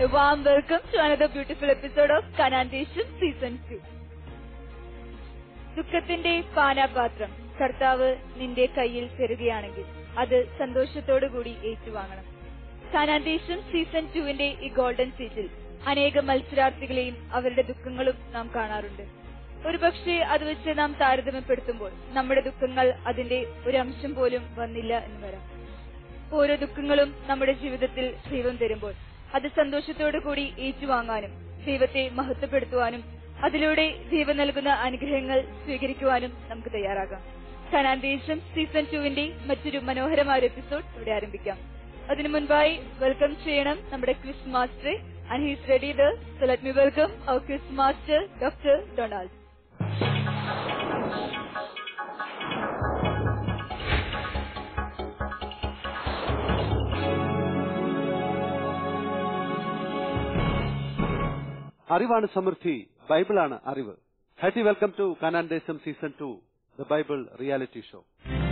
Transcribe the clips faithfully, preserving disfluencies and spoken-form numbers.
A warm welcome to another beautiful episode of Kanandesham Season two. ദുഃഖത്തിന്റെ പാനപാത്രം കർത്താവ് നിന്റെ കയ്യിൽ തരുകയാണെങ്കിൽ അത് സന്തോഷത്തോടുകൂടി ഏറ്റുവാങ്ങണം. കാനാന്തേശം സീസൺ ടുവിന്റെ ഈ ഗോൾഡൻ സീറ്റിൽ അനേകം മത്സരാർത്ഥികളെയും അവരുടെ ദുഃഖങ്ങളും നാം കാണാറുണ്ട്. ഒരുപക്ഷെ അത് വെച്ച് നാം താരതമ്യപ്പെടുത്തുമ്പോൾ നമ്മുടെ ദുഃഖങ്ങൾ അതിന്റെ ഒരു അംശം പോലും വന്നില്ല എന്ന് വരാം. ഓരോ ദുഃഖങ്ങളും നമ്മുടെ ജീവിതത്തിൽ ദൈവം തരുമ്പോൾ അത് സന്തോഷത്തോടുകൂടി ഏറ്റുവാങ്ങാനും ദൈവത്തെ മഹത്വപ്പെടുത്തുവാനും അതിലൂടെ ദൈവം നൽകുന്ന അനുഗ്രഹങ്ങൾ സ്വീകരിക്കുവാനും നമുക്ക് തയ്യാറാകാം. കാനാന്തേശം സീസൺ ടുവിന്റെ മറ്റൊരു മനോഹരമായ എപ്പിസോഡ് ഇവിടെ ആരംഭിക്കാം. അതിനു മുൻപായി വെൽക്കം ചെയ്യണം നമ്മുടെ quiz master, and he is ready there. So let me welcome our quiz master, Doctor Donald. അറിവാണ് സമൃദ്ധി, ബൈബിളാണ് അറിവ്. Happy welcome to Kanandesam season two, the Bible reality show.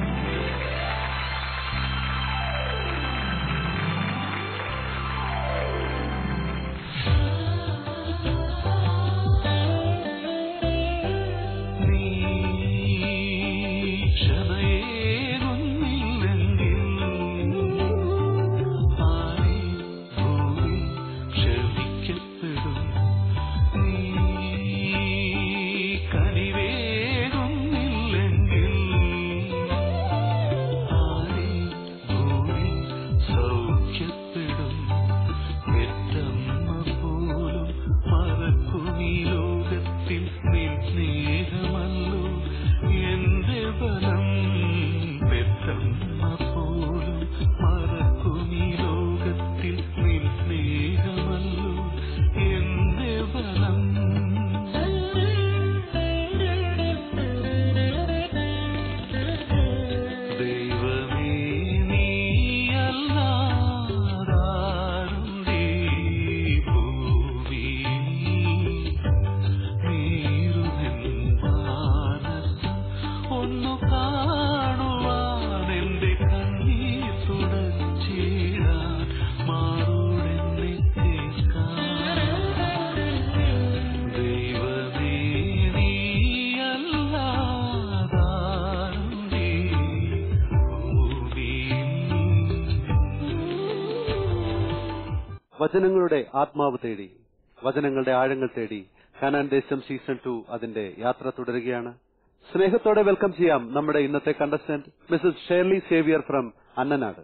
വചനങ്ങളുടെ ആത്മാവ് തേടി, വചനങ്ങളുടെ ആഴങ്ങൾ തേടി കാനാന്തേശം സീസൺ ടു അതിന്റെ യാത്ര തുടരുകയാണ്. സ്നേഹത്തോടെ വെൽക്കം ചെയ്യാം നമ്മുടെ ഇന്നത്തെ contestant Mrs Shirley Xavier from Annanad.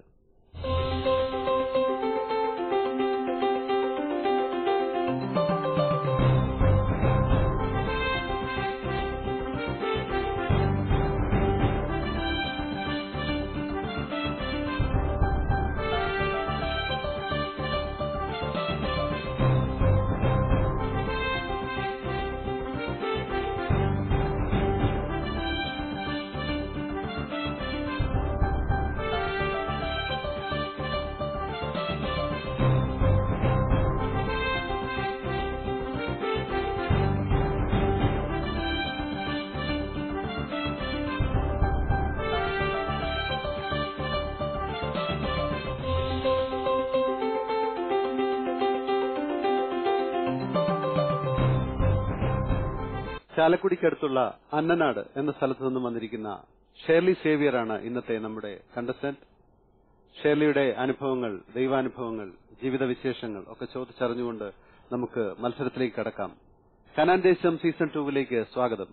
ചാലക്കുടിക്കടുത്തുള്ള അന്നനാട് എന്ന സ്ഥലത്ത് നിന്നും വന്നിരിക്കുന്ന ഷേർലി സേവിയറാണ് ഇന്നത്തെ നമ്മുടെ കണ്ടസ്റ്റന്റ്. ഷേർലിയുടെ അനുഭവങ്ങൾ, ദൈവാനുഭവങ്ങൾ, ജീവിത വിശേഷങ്ങൾ ഒക്കെ ചോദിച്ചറിഞ്ഞുകൊണ്ട് നമുക്ക് മത്സരത്തിലേക്ക് കടക്കാം. കാനാന്തേശം സീസൺ ടൂവിലേക്ക് സ്വാഗതം.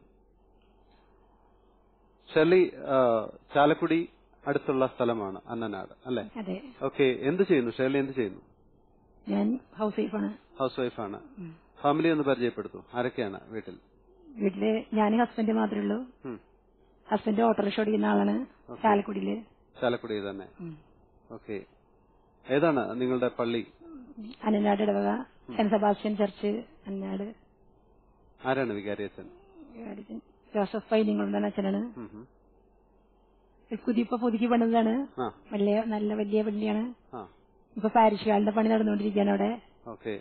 ഷേർലി, ചാലക്കുടി അടുത്തുള്ള സ്ഥലമാണ് അന്നനാട് അല്ലെ? അതെ. ഓക്കെ, എന്ത് ചെയ്യുന്നു ഷേർലി? എന്ത് ചെയ്യുന്നു? ഞാൻ ഹൗസ് വൈഫാണ്. ഹൗസ് വൈഫാണ്. ഫാമിലി ഒന്ന് പരിചയപ്പെടുത്തു. ആരൊക്കെയാണ് വീട്ടിൽ? വീട്ടില് ഞാൻ ഹസ്ബൻഡ് മാത്രമേ ഉള്ളൂ. ഹസ്ബൻഡ് ഓട്ടോറിക്ഷ ഓടിക്കുന്ന ആളാണ്. ചാലക്കുടിയില്. ചാലക്കുടി തന്നെ. ഓക്കെ, ഏതാണ് നിങ്ങളുടെ പള്ളി? അന്നനാട് ഇടവക സെന്റ് സെബാസ്റ്റ്യൻ ചർച്ച് അന്നനാട്. ആരാണ് വികാരിയച്ഛൻ? ജോസഫ് പൈനിങ്ങളുടെ അച്ഛനാണ്. കുതിപ്പ പുതുക്കി പണിതാണ്. വലിയ നല്ല വലിയ പള്ളിയാണ്. ഇപ്പൊ പാരിഷ് ഹാളിന്റെ പണി നടന്നുകൊണ്ടിരിക്കുകയാണ് അവിടെ. ഓക്കെ,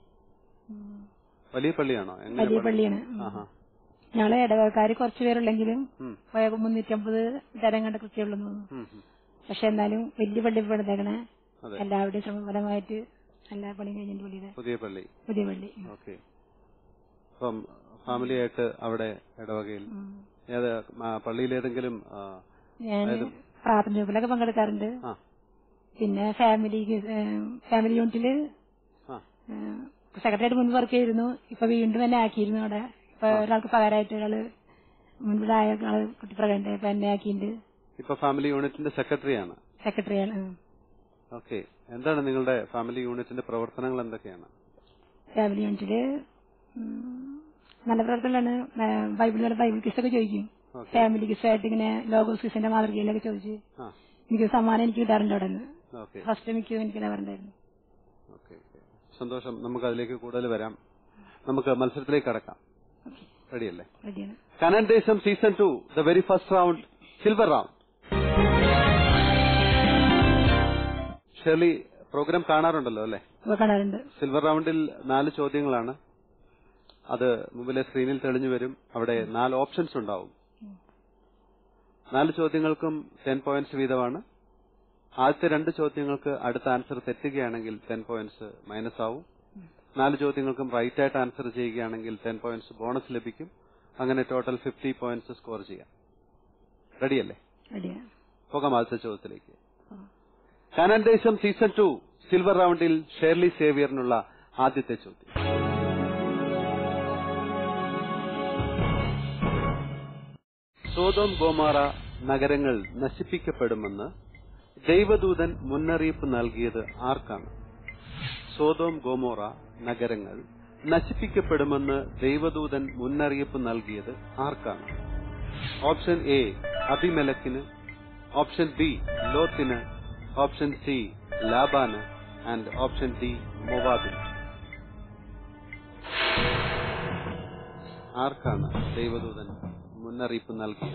വലിയ പള്ളിയാണോ? വലിയ പള്ളിയാണ്. ഞങ്ങളെ ഇടവക്കാര് കുറച്ചു പേരുള്ളെങ്കിലും മുന്നൂറ്റമ്പത് ജനം കണ്ട കൃത്യമുള്ളൂ. പക്ഷെ എന്നാലും വലിയ പള്ളി പണിതേക്കണേ എല്ലാവരുടെയും ശ്രമഫലമായിട്ട് എല്ലാ പണിയും കഴിഞ്ഞിട്ട് പള്ളിയുടെ പുതിയ പള്ളി പുതിയ പള്ളി. ഓക്കെ. അപ്പം ഫാമിലിയായിട്ട് അവിടെ ഇടവകയിൽ ഏത് പള്ളിയിൽ ഏതെങ്കിലും ഞാൻ പ്രാർത്ഥന ഗ്രൂപ്പിലൊക്കെ പങ്കെടുക്കാറുണ്ട്. പിന്നെ ഫാമിലി ഫാമിലി യൂണിറ്റില് സെക്രട്ടറിയായിട്ട് മുൻപ് വർക്ക് ചെയ്തിരുന്നു. ഇപ്പൊ വീണ്ടും എന്നെ ആക്കിയിരുന്നു അവിടെ. ഇപ്പൊ ഒരാൾക്ക് പകരമായിട്ട് ഒരാള് മുൻപിലായ ആള് കുട്ടിപ്രകടന ഇപ്പൊ എന്നെ ആക്കിയിട്ടുണ്ട്. ഇപ്പൊ ഫാമിലി യൂണിറ്റിന്റെ സെക്രട്ടറിയാണ്. സെക്രട്ടറിയാണ്. ഓക്കെ. എന്താണ് നിങ്ങളുടെ ഫാമിലി യൂണിറ്റിന്റെ പ്രവർത്തനങ്ങൾ എന്തൊക്കെയാണ്? ഫാമിലി യൂണിറ്റില് നല്ല പ്രവർത്തനമാണ്. ബൈബിൾ ബൈബിൾ ക്വിസ് ഒക്കെ ചോദിക്കും. ഫാമിലി ക്വിസായിട്ട് ഇങ്ങനെ ലോഗോസ് ക്വിസിന്റെ മാതൃകയിലൊക്കെ ചോദിച്ച് എനിക്ക് സമ്മാനം എനിക്ക് കിട്ടാറുണ്ട് അവിടെ നിന്ന്. ഫസ്റ്റ് മിക്ക എനിക്ക് ഉണ്ടായിരുന്നു. സന്തോഷം. നമുക്ക് അതിലേക്ക് കൂടുതൽ വരാം. നമുക്ക് മത്സരത്തിലേക്ക് കടക്കാം. റെഡിയല്ലേ? റെഡിയാണ്. Kanan Desam season two, the very first round, silver round. Shirley programme കാണാറുണ്ടല്ലോ അല്ലേ? കാണാറുണ്ട്. സിൽവർ റൗണ്ടിൽ നാല് ചോദ്യങ്ങളാണ്. അത് മുമ്പിലെ സ്ക്രീനിൽ തെളിഞ്ഞു വരും. അവിടെ നാല് ഓപ്ഷൻസ് ഉണ്ടാവും. നാല് ചോദ്യങ്ങൾക്കും ടെൻ പോയിന്റ്സ് വീതമാണ്. ആദ്യത്തെ രണ്ട് ചോദ്യങ്ങൾക്ക് അടുത്ത ആൻസർ തെറ്റുകയാണെങ്കിൽ ടെൻ പോയിന്റ്സ് മൈനസ് ആവും. നാല് ചോദ്യങ്ങൾക്കും റൈറ്റ് ആയിട്ട് ആൻസർ ചെയ്യുകയാണെങ്കിൽ ടെൻ പോയിന്റ്സ് ബോണസ് ലഭിക്കും. അങ്ങനെ ടോട്ടൽ ഫിഫ്റ്റി പോയിന്റ്സ് സ്കോർ ചെയ്യാം. റെഡിയല്ലേ? പോകാം ആദ്യത്തെ ചോദ്യത്തിലേക്ക്. Canaan Desam season two silver റൗണ്ടിൽ ഷേർലി സേവിയറിനുള്ള ആദ്യത്തെ ചോദ്യം. സോദോം ഗോമോറ നഗരങ്ങൾ നശിപ്പിക്കപ്പെടുമെന്ന് ദൈവദൂതൻ മുന്നറിയിപ്പ് നൽകിയത് ആർക്കാണ്? സോദോം ഗോമോറ നഗരങ്ങൾ നശിപ്പിക്കപ്പെടുമെന്ന് ദൈവദൂതൻ മുന്നറിയിപ്പ് നൽകിയത് ആർക്കാണ്? ഓപ്ഷൻ എ അബിമെലക്കിന്, ഓപ്ഷൻ ബി ലോത്തിന്, ഓപ്ഷൻ സി ലാബാന് ആൻഡ് ഓപ്ഷൻ ഡി മോവാബിന്. ആർക്കാണ് ദൈവദൂതൻ മുന്നറിയിപ്പ് നൽകിയത്?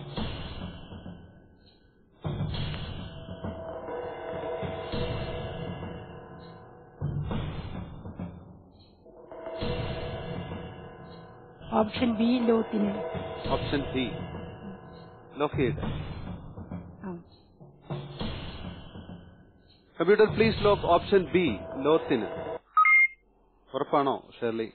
ഓപ്ഷൻ ബി ലോത്തിന്. ഓപ്ഷൻ ബി ലോക്ക് ചെയ്ത്. Computer please lock option B ലോത്തിന്. ഉറപ്പാണോ ഷെർലി?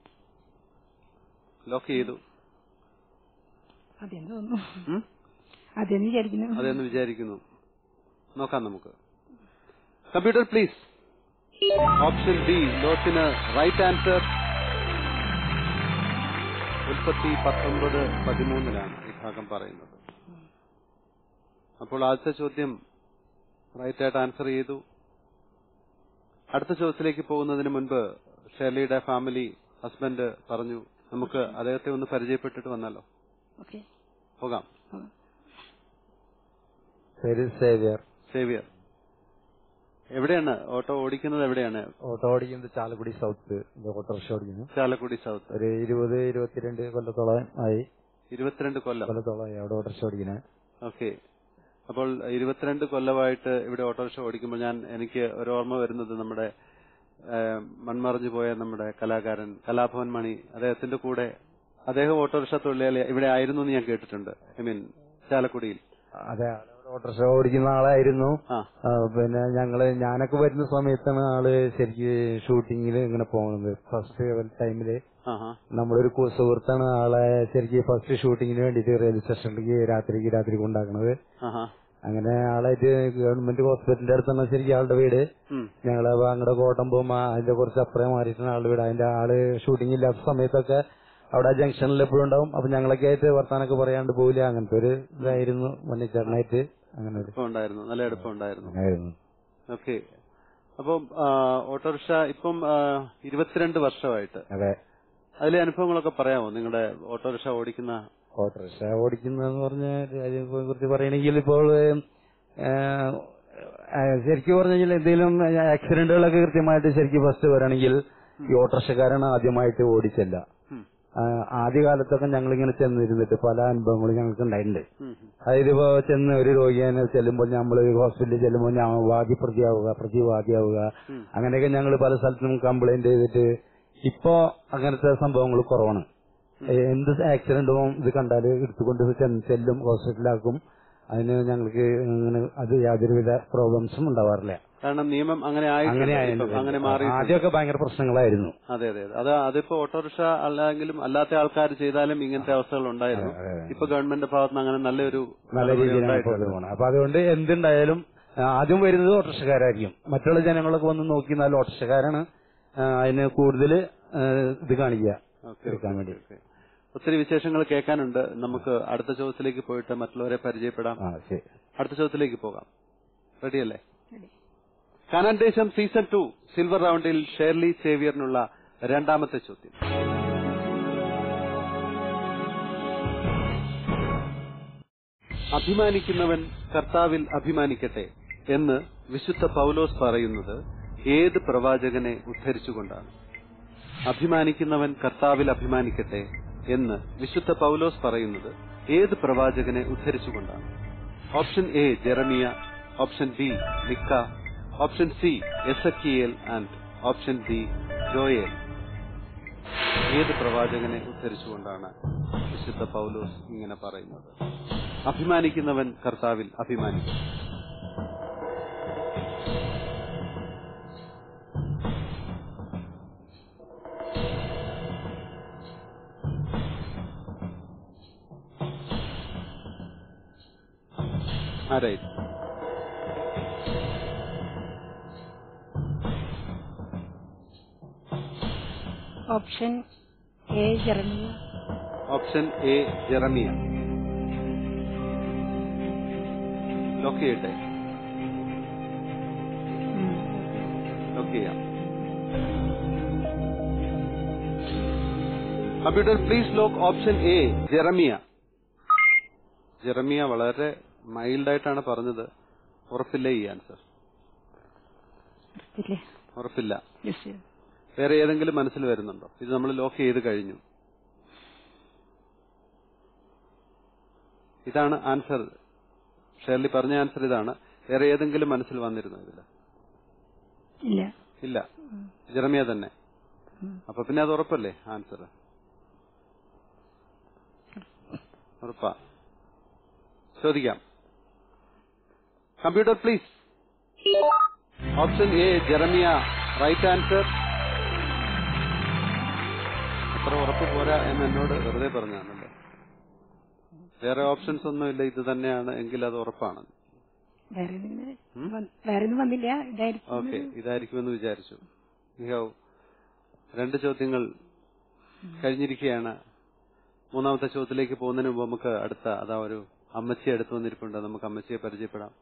ലോക്ക് ചെയ്തു. അതെന്ന് തോന്നുന്നു. അതെന്ന് വിചാരിക്കുന്നു. അതെന്ന് വിചാരിക്കുന്നു. നോക്കാം നമുക്ക്. Computer please. ഓപ്ഷൻ ബി ലോത്തിന് റൈറ്റ് ആൻസർ. ഉൽപ്പത്തി പത്തൊമ്പത് പതിമൂന്നിലാണ് ഈ ഭാഗം പറയുന്നത്. അപ്പോൾ ആദ്യത്തെ ചോദ്യം റൈറ്റ് ആയിട്ട് ആൻസർ ചെയ്തു. അടുത്ത ചോദ്യത്തിലേക്ക് പോകുന്നതിന് മുൻപ് ഷെർലിയുടെ ഫാമിലി ഹസ്ബൻഡ് പറഞ്ഞു നമുക്ക് അദ്ദേഹത്തെ ഒന്ന് പരിചയപ്പെട്ടിട്ട് വന്നാലോ? പോകാം. സേവിയർ. സേവിയർ എവിടെയാണ് ഓട്ടോ ഓടിക്കുന്നത്? എവിടെയാണ് ഓട്ടോ ഓടിക്കുന്നത്? ചാലക്കുടി സൗത്ത്. ഓട്ടോറിക്ഷ ഓടിക്കുന്നു ചാലക്കുടി സൗത്ത്. ഒരു ഇരുപത് ഇരുപത്തിരണ്ട് കൊല്ലത്തോളം ആയി. ഇരുപത്തിരണ്ട് കൊല്ലം കൊല്ലത്തോളമായി അവിടെ ഓട്ടോറിക്ഷ ഓടിക്കുന്നത്. ഓക്കെ. അപ്പോൾ ഇരുപത്തിരണ്ട് കൊല്ലമായിട്ട് ഇവിടെ ഓട്ടോറിക്ഷ ഓടിക്കുമ്പോൾ ഞാൻ എനിക്ക് ഒരു ഓർമ്മ വരുന്നത് നമ്മുടെ മൺമറഞ്ഞു പോയ നമ്മുടെ കലാകാരൻ കലാഭവൻ മണി, അദ്ദേഹത്തിന്റെ കൂടെ അദ്ദേഹം ഓട്ടോറിക്ഷ തൊഴിലാളി ഇവിടെ ആയിരുന്നു എന്ന് ഞാൻ കേട്ടിട്ടുണ്ട്. ഐ മീൻ ചാലക്കുടിയിൽ. അതെ, ഓട്ടോറിക്ഷ ഓടിക്കുന്ന ആളായിരുന്നു. പിന്നെ ഞങ്ങള് ഞാനൊക്കെ വരുന്ന സമയത്താണ് ആള് ശരിക്ക് ഷൂട്ടിങ്ങിൽ ഇങ്ങനെ പോകുന്നത്. ഫസ്റ്റ് ടൈമില് നമ്മളൊരു സുഹൃത്താണ് ആളെ ശരിക്ക് ഫസ്റ്റ് ഷൂട്ടിങ്ങിന് വേണ്ടിട്ട് റെയിൽവേ സ്റ്റേഷനിലേക്ക് രാത്രിക്ക് രാത്രി കൊണ്ടാക്കണത്. അങ്ങനെ ആളായിട്ട് ഗവൺമെന്റ് ഹോസ്പിറ്റലിന്റെ അടുത്താണ് ശരിക്കും ആളുടെ വീട്. ഞങ്ങള് അങ്ങടെ കോട്ടം പോകുമ്പോ അതിന്റെ കുറച്ച് അപ്പുറം മാറിയിട്ടാണ് ആളുടെ വീട്. അതിന്റെ ആള് ഷൂട്ടിംഗ് ഇല്ലാത്ത സമയത്തൊക്കെ അവിടെ ജംഗ്ഷനിൽ എപ്പോഴും ഉണ്ടാവും. അപ്പൊ ഞങ്ങളൊക്കെ ആയിട്ട് വർത്താനൊക്കെ പറയാണ്ട് പോവില്ല. അങ്ങനത്തെ ഒരു ഇതായിരുന്നു വന്നിച്ചേട്ടനായിട്ട്. അങ്ങനെ ഉണ്ടായിരുന്നു, നല്ല എളുപ്പമുണ്ടായിരുന്നു. ഓക്കെ. അപ്പം ഓട്ടോറിക്ഷ ഇപ്പം ഇരുപത്തിരണ്ട് വർഷമായിട്ട്. അതെ. അതിലെ അനുഭവങ്ങളൊക്കെ പറയാമോ നിങ്ങളുടെ ഓട്ടോറിക്ഷ ഓടിക്കുന്ന? ഓട്ടോറിക്ഷ ഓടിക്കുന്നതെന്ന് പറഞ്ഞ കാര്യത്തെ കുറിച്ച് പറയണമെങ്കിൽ ഇപ്പോൾ ശരിക്കും പറഞ്ഞു കഴിഞ്ഞാൽ എന്തെങ്കിലും ആക്സിഡന്റുകളൊക്കെ കൃത്യമായിട്ട് ശരിക്കും ഫസ്റ്റ് വരണമെങ്കിൽ ഈ ഓട്ടോറിക്ഷക്കാരാണ് ആദ്യമായിട്ട് ഓടിച്ചല്ല. ആദ്യകാലത്തൊക്കെ ഞങ്ങളിങ്ങനെ ചെന്നിരുന്നിട്ട് പല അനുഭവങ്ങളും ഞങ്ങൾക്ക് ഉണ്ടായിട്ടുണ്ട്. അതായത് ഇപ്പോ ചെന്ന് ഒരു രോഗിയെ ചെല്ലുമ്പോൾ നമ്മൾ ഹോസ്പിറ്റലിൽ ചെല്ലുമ്പോൾ ഞാൻ വാദി പ്രതിയാവുക പ്രതിവാദിയാവുക അങ്ങനെയൊക്കെ ഞങ്ങൾ പല സ്ഥലത്തും കംപ്ലൈന്റ് ചെയ്തിട്ട് ഇപ്പോ അങ്ങനത്തെ സംഭവങ്ങൾ കുറവാണ്. എന്ത് ആക്സിഡന്റും ഇത് കണ്ടാൽ എടുത്തുകൊണ്ട് ചെല്ലും, ഹോസ്പിറ്റലിലാക്കും. അതിന് ഞങ്ങൾക്ക് അങ്ങനെ അത് യാതൊരുവിധ പ്രോബ്ലംസും ഉണ്ടാവാറില്ല. കാരണം നിയമം അങ്ങനെ അങ്ങനെ അങ്ങനെ മാറി. ആദ്യമൊക്കെ ഭയങ്കര പ്രശ്നങ്ങളായിരുന്നു. അതെ അതെ അത് അതിപ്പോ ഓട്ടോറിക്ഷ അല്ലെങ്കിലും അല്ലാത്ത ആൾക്കാർ ചെയ്താലും ഇങ്ങനത്തെ അവസ്ഥകൾ ഉണ്ടായിരുന്നു. ഇപ്പൊ ഗവൺമെന്റ് ഭാഗത്ത് നിന്ന് അങ്ങനെ നല്ലൊരു നല്ല രീതിയിൽ അപ്പൊ അതുകൊണ്ട് എന്തുണ്ടായാലും ആദ്യം വരുന്നത് ഓട്ടോറിക്ഷക്കാരായിരിക്കും. മറ്റുള്ള ജനങ്ങളൊക്കെ വന്ന് നോക്കിയാൽ ഓട്ടോറിക്ഷക്കാരാണ് അതിന് കൂടുതൽ ഇത് കാണിക്കുക. വേണ്ടി ഒത്തിരി വിശേഷങ്ങൾ കേൾക്കാനുണ്ട്. നമുക്ക് അടുത്ത ചോദ്യത്തിലേക്ക് പോയിട്ട് മറ്റുള്ളവരെ പരിചയപ്പെടാം. അടുത്ത ചോദ്യത്തിലേക്ക് പോകാം. റെഡിയല്ലേ? Canaan Desam season two silver റൗണ്ടിൽ ഷേർലി സേവിയറിനുള്ള രണ്ടാമത്തെ ചോദ്യം. അഭിമാനിക്കുന്നവൻ കർത്താവിൽ അഭിമാനിക്കട്ടെ എന്ന് വിശുദ്ധ പൗലോസ് പറയുന്നത് ഏത് പ്രവാചകനെ ഉദ്ധരിച്ചുകൊണ്ടാണ്? അഭിമാനിക്കുന്നവൻ കർത്താവിൽ അഭിമാനിക്കട്ടെ എന്ന് വിശുദ്ധ പൗലോസ് പറയുന്നത് ഏത് പ്രവാചകനെ ഉദ്ധരിച്ചുകൊണ്ടാണ്? Option A Jeremiah, option B Micah, option C Ezekiel and option D Joel. ഏത് പ്രവാചകനെ ഉദ്ധരിച്ചുകൊണ്ടാണ് വിശുദ്ധ പൗലോസ് ഇങ്ങനെ പറയുന്നത്? അഭിമാനിക്കുന്നവൻ കർത്താവിൽ അഭിമാനിക്കും. ആരായിരിക്കും? Option A Jeremiah. Option A Jeremiah. Lock ചെയ്യട്ടെ? ലോക്ക് ചെയ്യാം. Computer please lock option A Jeremiah. Jeremiah വളരെ മൈൽഡായിട്ടാണ് പറഞ്ഞത്. ഉറപ്പില്ല ഈ ആൻസർ? ഉറപ്പില്ല. വേറെ ഏതെങ്കിലും മനസ്സിൽ വരുന്നുണ്ടോ? ഇത് നമ്മൾ ലോക്ക് ചെയ്ത് കഴിഞ്ഞു. ഇതാണ് ആൻസർ. ഷേർലി പറഞ്ഞ ആൻസർ ഇതാണ്. വേറെ ഏതെങ്കിലും മനസ്സിൽ വന്നിരുന്നോ ഇതില്? ഇല്ല. ജെറമിയ തന്നെ. അപ്പൊ പിന്നെ അത് ഉറപ്പല്ലേ ആൻസർ? ഉറപ്പാ? ചോദിക്കാം. Computer please. Option A Jeremiah right answer. അത്ര ഉറപ്പ് പോരാ എന്ന് എന്നോട് വെറുതെ പറഞ്ഞാണല്ലേ? വേറെ ഓപ്ഷൻസ് ഒന്നുമില്ല, ഇത് തന്നെയാണ് എങ്കിൽ അത് ഉറപ്പാണ്. ഓക്കെ, ഇതായിരിക്കുമെന്ന് വിചാരിച്ചു. രണ്ട് ചോദ്യങ്ങൾ കഴിഞ്ഞിരിക്കുകയാണ്. മൂന്നാമത്തെ ചോദ്യത്തിലേക്ക് പോകുന്നതിന് മുമ്പ് നമുക്ക് അടുത്ത അതാ ഒരു അമ്മച്ചി അടുത്ത് വന്നിരിപ്പുണ്ട്. നമുക്ക് അമ്മച്ചിയെ പരിചയപ്പെടാം.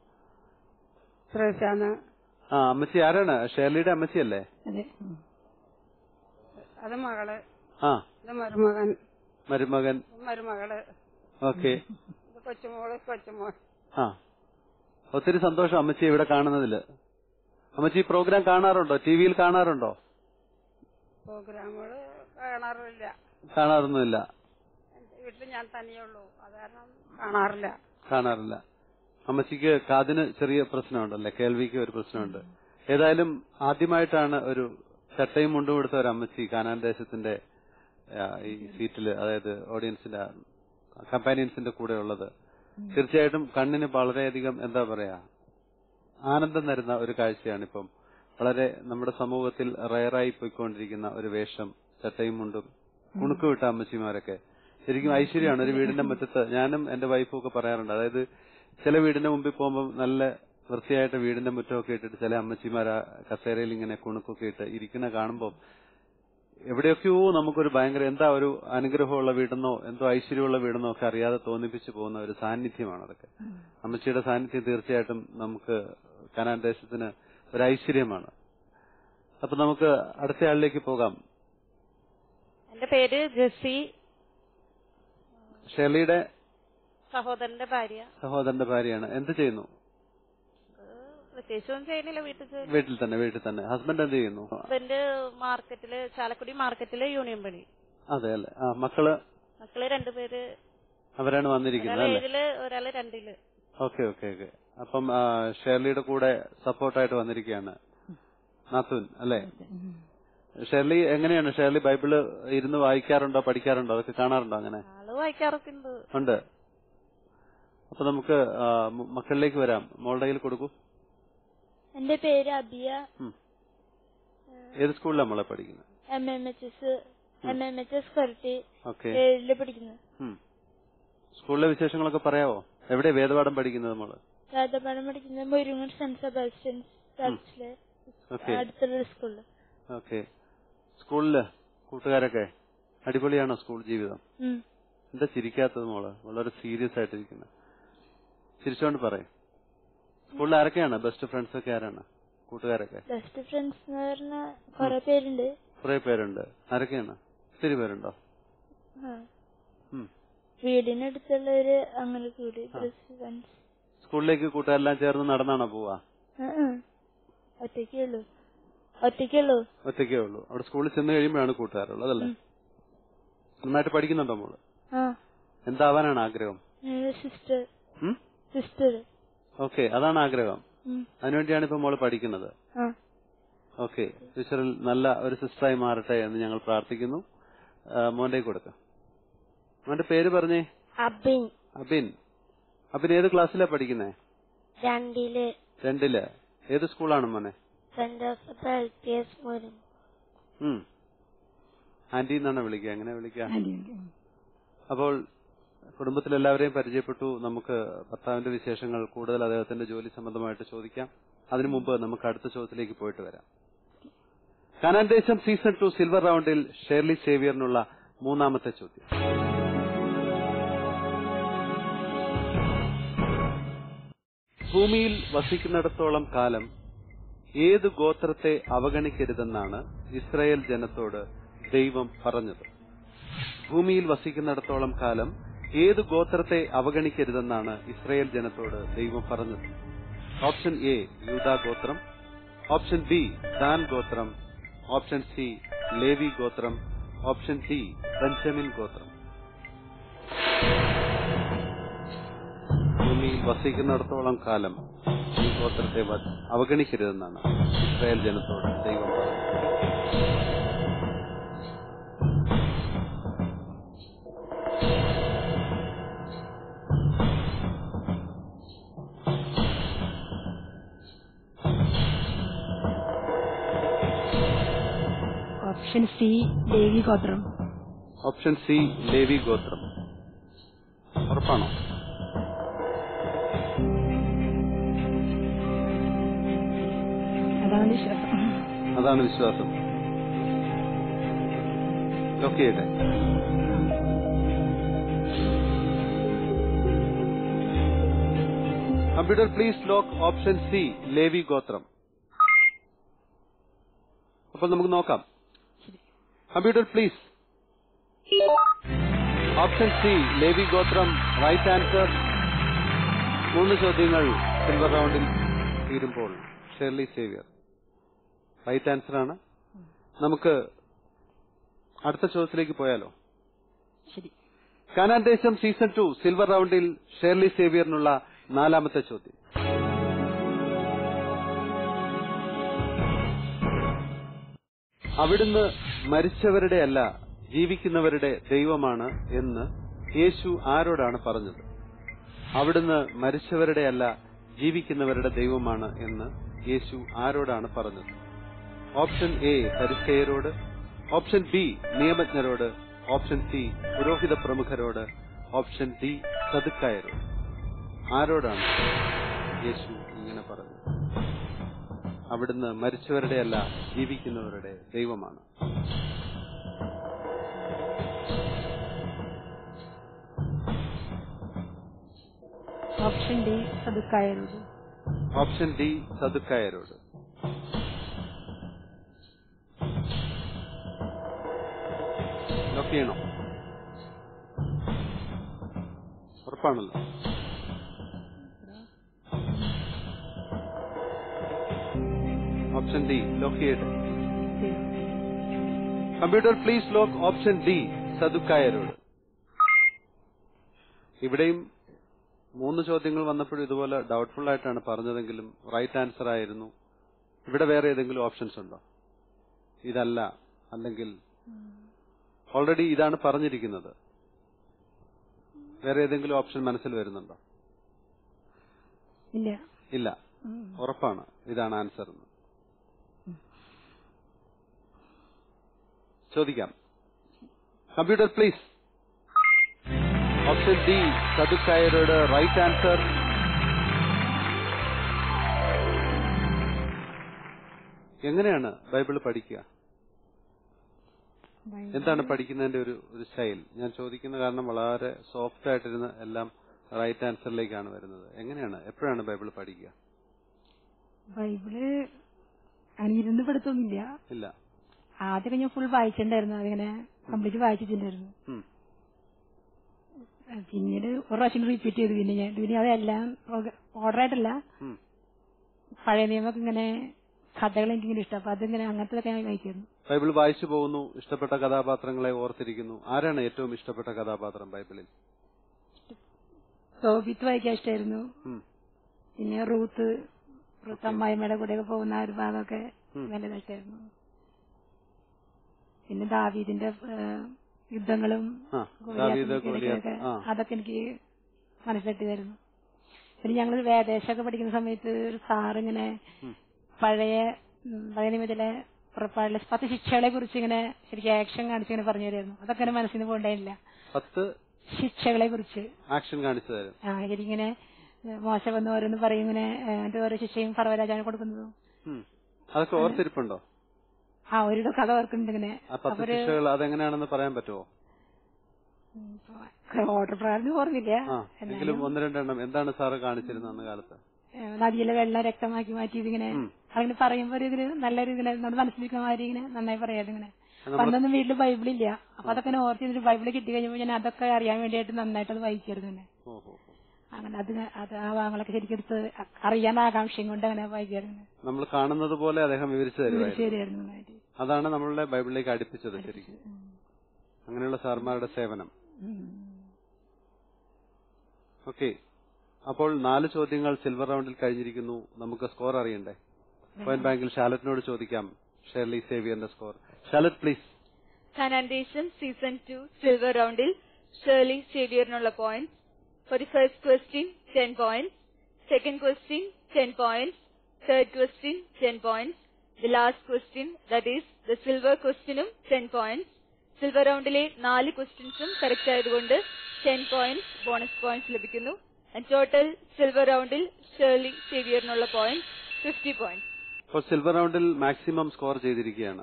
ആ അമ്മച്ചി ആരാണ്? ഷേർലിയുടെ അമ്മച്ചിയല്ലേ? അത് മകള്. ആ മരുമകൻ. മരുമകൻ. മരുമകള്. ഓക്കെ. കൊച്ചുമോള് കൊച്ചുമോൾ. ആ ഒത്തിരി സന്തോഷം അമ്മച്ചി ഇവിടെ കാണുന്നതില്. അമ്മച്ചി പ്രോഗ്രാം കാണാറുണ്ടോ? ടി വിയിൽ കാണാറുണ്ടോ? പ്രോഗ്രാമുകള് കാണാറില്ല. കാണാറൊന്നുമില്ല. വീട്ടിൽ ഞാൻ തന്നെയുള്ളൂ, അത് കാരണം കാണാറില്ല. കാണാറില്ല. അമ്മച്ചിക്ക് കാതിന് ചെറിയ പ്രശ്നമുണ്ടല്ലേ? കേൾവിക്ക് ഒരു പ്രശ്നമുണ്ട്. ഏതായാലും ആദ്യമായിട്ടാണ് ഒരു ചട്ടയും മുണ്ടും കൊടുത്ത ഒരു അമ്മച്ചി കാനാൻ ദേശത്തിന്റെ ഈ സീറ്റില്, അതായത് ഓഡിയൻസിന്റെ കമ്പാനിയൻസിന്റെ കൂടെ ഉള്ളത്. തീർച്ചയായിട്ടും കണ്ണിന് വളരെയധികം എന്താ പറയാ ആനന്ദം തരുന്ന ഒരു കാഴ്ചയാണ്. ഇപ്പം വളരെ നമ്മുടെ സമൂഹത്തിൽ റയറായി പോയിക്കൊണ്ടിരിക്കുന്ന ഒരു വേഷം, ചട്ടയും മുണ്ടും കുണുക്കുവിട്ട അമ്മച്ചിമാരൊക്കെ ശരിക്കും ഐശ്വര്യമാണ്. ഒരു വീടിന്റെ മുറ്റത്ത് ഞാനും എന്റെ വൈഫും ഒക്കെ പറയാറുണ്ട്. അതായത് ചില വീടിന്റെ മുമ്പിൽ പോകുമ്പോൾ നല്ല വൃത്തിയായിട്ട് വീടിന്റെ മുറ്റമൊക്കെ ഇട്ടിട്ട് ചില അമ്മച്ചിമാർ കസേരയിൽ ഇങ്ങനെ കുണുക്കൊക്കെ ഇട്ട് ഇരിക്കുന്ന കാണുമ്പോൾ എവിടെയൊക്കെയോ നമുക്കൊരു ഭയങ്കര എന്താ ഒരു അനുഗ്രഹമുള്ള വീടെന്നോ എന്തോ ഐശ്വര്യമുള്ള വീടെന്നോ ഒക്കെ അറിയാതെ തോന്നിപ്പിച്ചു പോകുന്ന ഒരു സാന്നിധ്യമാണ് അതൊക്കെ. അമ്മച്ചിയുടെ സാന്നിധ്യം തീർച്ചയായിട്ടും നമുക്ക് കാനാൻ ദേശത്തിന് ഒരു ഐശ്വര്യമാണ്. അപ്പൊ നമുക്ക് അടുത്ത ആളിലേക്ക് പോകാം. എന്റെ പേര് ജെസ്സി. ഷേർലിയുടെ സഹോദരന്റെ ഭാര്യ. സഹോദരന്റെ ഭാര്യയാണ്. എന്ത് ചെയ്യുന്നു? പ്രത്യേകിച്ചൊന്നും ചെയ്യുന്നില്ല, വീട്ടിൽ വീട്ടിൽ തന്നെ വീട്ടിൽ തന്നെ ഹസ്ബൻഡ് എന്ത് ചെയ്യുന്നു? ഹസ്ബൻഡ് മാർക്കറ്റില്, ചാലക്കുടി മാർക്കറ്റില് യൂണിയൻ പണി. അതെ അല്ലേ? ആ മക്കള്? മക്കള് രണ്ടുപേര്. അവരാണ് വന്നിരിക്കുന്നത് അല്ലേ? ഏഴില്, ഒരാള് രണ്ടില്. Okay okay okay. അപ്പം ഷേർലിയുടെ കൂടെ സപ്പോർട്ടായിട്ട് വന്നിരിക്കുകയാണ് നാത്തൂൻ അല്ലേ? ഷേർലി എങ്ങനെയാണ്? ഷേർലി ബൈബിള് ഇരുന്ന് വായിക്കാറുണ്ടോ, പഠിക്കാറുണ്ടോ, അതൊക്കെ കാണാറുണ്ടോ? അങ്ങനെ ആള് വായിക്കാറൊക്കെ ഉണ്ട്. അപ്പൊ നമുക്ക് മക്കളിലേക്ക് വരാം. മോളുടെ കയ്യിൽ കൊടുക്കൂ. എന്റെ പേര് അബിയ. ഏത് സ്കൂളിലാണ് നമ്മളെ പഠിക്കുന്നത്? M M H S M M H S Koratty okay. ഏഴില് പഠിക്കുന്നത്. സ്കൂളിലെ വിശേഷങ്ങളൊക്കെ പറയാവോ? എവിടെ വേദപാഠം പഠിക്കുന്നത് നമ്മള്? വേദപാഠം പഠിക്കുന്നത് മുരുങ്ങൻ സെന്റ് സെബാസ്റ്റ്യൻസ് ചർച്ചിലെ അടുത്തുള്ള സ്കൂളില്. ഓക്കെ. സ്കൂളില് കൂട്ടുകാരൊക്കെ അടിപൊളിയാണോ സ്കൂൾ ജീവിതം? എന്താ ചിരിക്കാത്തത് മോള്? വളരെ സീരിയസ് ആയിട്ടിരിക്കുന്നത്. ചിരിച്ചോണ്ട് പറയും. സ്കൂളിൽ ആരൊക്കെയാണ് ബെസ്റ്റ് ഫ്രണ്ട്സ് ഒക്കെ? ആരാണ് കൂട്ടുകാരൊക്കെ? ബെസ്റ്റ് ഫ്രണ്ട്സ് എന്ന് പറഞ്ഞാൽ കുറെ പേരുണ്ട്. കുറെ പേരുണ്ട്. ആരൊക്കെയാണ്? ഒത്തിരി പേരുണ്ടോ? വീടിനടുത്തുള്ളവര് അങ്ങനെ കൂടി. സ്കൂളിലേക്ക് കൂട്ടുകാരെല്ലാം ചേർന്ന് നടന്നാണോ പോവാ? ഒറ്റയ്ക്കുള്ളൂ. ഒറ്റയ്ക്കുള്ളൂ ഒറ്റയ്ക്കേ ഉള്ളൂ. അവിടെ സ്കൂളിൽ ചെന്ന് കഴിയുമ്പോഴാണ് കൂട്ടുകാരുള്ളത്, അതല്ലേ? നന്നായിട്ട് പഠിക്കുന്നുണ്ടോ മോള്? എന്താവാനാണ് ആഗ്രഹം? സിസ്റ്റർ. സിസ്റ്റർ. ഓക്കെ, അതാണ് ആഗ്രഹം. അതിനുവേണ്ടിയാണ് ഇപ്പൊ മോള് പഠിക്കുന്നത്. ഓക്കെ. ഫ്യൂച്ചറിൽ നല്ല ഒരു സിസ്റ്ററായി മാറട്ടെ എന്ന് ഞങ്ങൾ പ്രാർത്ഥിക്കുന്നു. മോന്റെ കൊടുക്ക. മോന്റെ പേര് പറഞ്ഞേ. അബിൻ. അബിൻ. അബിൻ ഏത് ക്ലാസ്സിലാ പഠിക്കുന്നേ? രണ്ടില്. രണ്ടില്. ഏത് സ്കൂളാണ് മോനെ? ആന്റി എന്നാണ് വിളിക്കുക? എങ്ങനെ വിളിക്കുക? അപ്പോൾ കുടുംബത്തിലെല്ലാവരെയും പരിചയപ്പെട്ടു. നമുക്ക് ഭർത്താവിന്റെ വിശേഷങ്ങൾ കൂടുതൽ അദ്ദേഹത്തിന്റെ ജോലി സംബന്ധമായിട്ട് ചോദിക്കാം. അതിനു മുമ്പ് നമുക്ക് അടുത്ത ചോദ്യത്തിലേക്ക് പോയിട്ട് വരാം. Canaan Desam season two silver റൗണ്ടിൽ ഷേർലി സേവിയറിനുള്ള മൂന്നാമത്തെ ചോദ്യം. ഭൂമിയിൽ വസിക്കുന്നിടത്തോളം കാലം ഏത് ഗോത്രത്തെ അവഗണിക്കരുതെന്നാണ് ഇസ്രായേൽ ജനത്തോട് ദൈവം പറഞ്ഞത്? ഭൂമിയിൽ വസിക്കുന്നിടത്തോളം കാലം ഏത് ഗോത്രത്തെ അവഗണിക്കരുതെന്നാണ് ഇസ്രായേൽ ജനത്തോട് ദൈവം പറഞ്ഞത്? ഓപ്ഷൻ എ യൂദാ ഗോത്രം, ഓപ്ഷൻ ബി ദാൻ ഗോത്രം, ഓപ്ഷൻ സി ലേവി ഗോത്രം, ഓപ്ഷൻ ഡി ബെഞ്ചമിൻ ഗോത്രം. ഭൂമിയിൽ വസിക്കുന്നിടത്തോളം കാലം ഈ ഗോത്രത്തെ അവഗണിക്കരുതെന്നാണ് ഇസ്രായേൽ ജനത്തോട് ദൈവം പറഞ്ഞത്. ഓപ്ഷൻ സി ലേവി ഗോത്രം. ഓപ്ഷൻ സി ലേവി ഗോത്രം. ഉറപ്പാണോ? അതാണ് വിശ്വാസം. അതാണ് വിശ്വാസം. Okay. Computer please lock option C Levi ഗോത്രം. അപ്പോൾ നമുക്ക് നോക്കാം. Computer please. Option C Levi ഗോത്രം റൈറ്റ് ആൻസർ. മൂന്ന് ചോദ്യങ്ങൾ സിൽവർ റൗണ്ടിൽ തീരുമ്പോൾ ഷേർലി സേവിയർ റൈറ്റ് ആൻസർ ആണ്. നമുക്ക് അടുത്ത ചോദ്യത്തിലേക്ക് പോയാലോ? ശരി. Canaan Desam season two silver റൗണ്ടിൽ ഷേർലി സേവിയറിനുള്ള നാലാമത്തെ ചോദ്യം. അവിടുന്ന് മരിച്ചവരുടെ അല്ല ജീവിക്കുന്നവരുടെ ദൈവമാണ് എന്ന് യേശു ആരോടാണ് പറഞ്ഞത്? അവിടുന്ന് മരിച്ചവരുടെ അല്ല ജീവിക്കുന്നവരുടെ ദൈവമാണ് എന്ന് യേശു ആരോടാണ് പറഞ്ഞത്? ഓപ്ഷൻ എ ഫരിസേയരോട്, ഓപ്ഷൻ ബി നിയമജ്ഞരോട്, ഓപ്ഷൻ സി പുരോഹിത പ്രമുഖരോട്, ഓപ്ഷൻ ഡി സദുക്കായരോട്. ആരോടാണ് യേശു ഇങ്ങനെ പറഞ്ഞത്? അവിടുന്ന് മരിച്ചവരുടെ അല്ല ജീവിക്കുന്നവരുടെ ദൈവമാണ്. ഓപ്ഷൻ ഡി സദുക്കായരോട്. ഓപ്ഷൻ ഡി സദുക്കായരോട്. ലോക്ക് ചെയ്യണോ? ഉറപ്പാണല്ലോ. ഓപ്ഷൻ ഡി ലോക്ക് ചെയ്യട്ടെ. Computer please lock option D സദുക്കായരോട്. ഇവിടെയും മൂന്ന് ചോദ്യങ്ങൾ വന്നപ്പോഴും ഇതുപോലെ ഡൗട്ട്ഫുൾ ആയിട്ടാണ് പറഞ്ഞതെങ്കിലും റൈറ്റ് ആൻസർ ആയിരുന്നു. ഇവിടെ വേറെ ഏതെങ്കിലും ഓപ്ഷൻസ് ഉണ്ടോ? ഇതല്ല, അല്ലെങ്കിൽ ഓൾറെഡി ഇതാണ് പറഞ്ഞിരിക്കുന്നത്. വേറെ ഏതെങ്കിലും ഓപ്ഷൻ മനസ്സിൽ വരുന്നുണ്ടോ? ഇല്ല. ഇല്ല. ഉറപ്പാണ് ഇതാണ് ആൻസർ എന്ന്. ചോദിക്കാം. Computer please. ഓപ്ഷൻ ഡി സദുക്കായരോട് റൈറ്റ് ആൻസർ. എങ്ങനെയാണ് ബൈബിൾ പഠിക്കുക? എന്താണ് പഠിക്കുന്നതിന്റെ ഒരു ഒരു സ്റ്റൈൽ? ഞാൻ ചോദിക്കുന്ന കാരണം വളരെ സോഫ്റ്റ് ആയിട്ടിരുന്ന് എല്ലാം റൈറ്റ് ആൻസറിലേക്കാണ് വരുന്നത്. എങ്ങനെയാണ്, എപ്പോഴാണ് ബൈബിൾ പഠിക്കുക? ബൈബിള് അങ്ങനെ ഇരുന്ന് പഠിത്തൊന്നുമില്ല. ഇല്ല. ആദ്യമൊക്കെ ഞാൻ ഫുൾ വായിച്ചിട്ടുണ്ടായിരുന്നു, അതിങ്ങനെ കംപ്ലീറ്റ് വായിച്ചിട്ടുണ്ടായിരുന്നു. പിന്നീട് ഒരു പ്രാവശ്യം റിപ്പീറ്റ് ചെയ്തു. പിന്നെ ഞാൻ പിന്നെ അതെല്ലാം ഓർഡർ ആയിട്ടല്ല, പഴയ നിയമമൊക്കെ ഇങ്ങനെ കഥകൾ എനിക്കിങ്ങനെ ഇഷ്ടം, അപ്പൊ അതിങ്ങനെ അങ്ങനത്തെ ഞാൻ വായിക്കുന്നു. ബൈബിൾ വായിച്ചു പോകുന്നു, ഇഷ്ടപ്പെട്ട കഥാപാത്രങ്ങളെ ഓർത്തിരിക്കുന്നു. ആരാണ് ഏറ്റവും ഇഷ്ടപ്പെട്ട കഥാപാത്രം ബൈബിളിൽ? തോബിത്ത് വായിക്കാൻ ഇഷ്ടമായിരുന്നു. പിന്നെ റൂത്ത് റൂത്ത് അമ്മായിമ്മയുടെ കൂടെയൊക്കെ പോകുന്ന ഒരു ഭാഗമൊക്കെ നല്ല ഇഷ്ടമായിരുന്നു. പിന്നെ ദാവീദിന്റെ യുദ്ധങ്ങളും അതൊക്കെ എനിക്ക് മനസ്സിലാക്കിയതായിരുന്നു. പിന്നെ ഞങ്ങൾ വേദേശമൊക്കെ പഠിക്കുന്ന സമയത്ത് ഒരു സാറിങ്ങനെ പഴയ പഴയ നിയമത്തിലെ പുറപ്പാടിലെ പത്ത് ശിക്ഷകളെ കുറിച്ച് ഇങ്ങനെ ശരിക്കും ആക്ഷൻ കാണിച്ചിങ്ങനെ പറഞ്ഞു തരുമായിരുന്നു. അതൊക്കെ എന്റെ മനസ്സിൽ നിന്ന് പോകണ്ടായില്ല. പത്ത് ശിക്ഷകളെ കുറിച്ച് ആക്ഷൻ കാണിച്ചു തരും. ആ ശരിങ്ങനെ മോശ വന്ന് ഓരോന്ന് പറയും, ഇങ്ങനെ അതിന്റെ ഓരോ ശിക്ഷയും ഫറവരാജാവിന് കൊടുക്കുന്നതും അതൊക്കെ ഓർത്തിരിപ്പുണ്ടോ? ആ ഒരു കഥ ഓർക്കുന്നുണ്ട്. ഇങ്ങനെ അതെങ്ങനെയാണെന്ന് പറയാൻ പറ്റുമോ? ഓർഡർ പ്രകാരം ഓർമ്മില്ല. എങ്കിലും ഒന്ന് രണ്ടെണ്ണം എന്താണ് സാറ് കാണിച്ചിരുന്നത് അന്ന് കാലത്ത്? നദിയിലെ വെള്ളം രക്തമാക്കി മാറ്റിയത് ഇങ്ങനെ അങ്ങനെ പറയുമ്പോ ഇതിന് നല്ലൊരു ഇങ്ങനെ നമ്മുടെ മനസ്സിലിരിക്കുന്ന മാതിരി ഇങ്ങനെ നന്നായി പറയാതെ ഇങ്ങനെ. അന്നൊന്നും വീട്ടിൽ ബൈബിളില്ല, അപ്പൊ അതൊക്കെ ഓർത്തി ബൈബിള് കിട്ടി കഴിയുമ്പോൾ ഞാൻ അതൊക്കെ അറിയാൻ വേണ്ടിയിട്ട് നന്നായിട്ട് അത് വായിക്കായിരുന്നു. തന്നെ അങ്ങനെ അത് അത് ആ ഭാഗങ്ങളൊക്കെ ശരിക്കും എടുത്ത് അറിയാൻ ആകാംക്ഷയും കൊണ്ട് അങ്ങനെ വായിക്കായിരുന്നു. നമ്മൾ കാണുന്നത് പോലെ അദ്ദേഹം വിവരിച്ചു തരുമായിരുന്നു. അതാണ് നമ്മളുടെ ബൈബിളിലേക്ക് അടുപ്പിച്ചത് ശരിക്കും. അങ്ങനെയുള്ള സാർമാരുടെ സേവനം. ഓക്കെ, അപ്പോൾ നാല് ചോദ്യങ്ങൾ സിൽവർ റൗണ്ടിൽ കഴിഞ്ഞിരിക്കുന്നു. നമുക്ക് സ്കോർ അറിയണ്ടേ? പോയിന്റ് ബാങ്കിൽ ഷാലറ്റിനോട് ചോദിക്കാം ഷെർലി സേവിയറിന്റെ score. Shalet please. Kanandesam season two silver റൗണ്ടിൽ ഷെർലി സേവിയറിനുള്ള point. For the first question, ten points. Second question, ten points. Third question, ten points. The last question, that is the silver questionum, ten points. Silver റൗണ്ടിലെ നാല് ക്വസ്റ്റ്യൻസും correct ആയതുകൊണ്ട് ten points bonus points ലഭിക്കുന്നു. Total silver റൗണ്ടിൽ Shirley സേവിയറിനുള്ള point fifty points. ഇപ്പോൾ silver റൗണ്ടിൽ maximum score ചെയ്തിരിക്കുകയാണ്.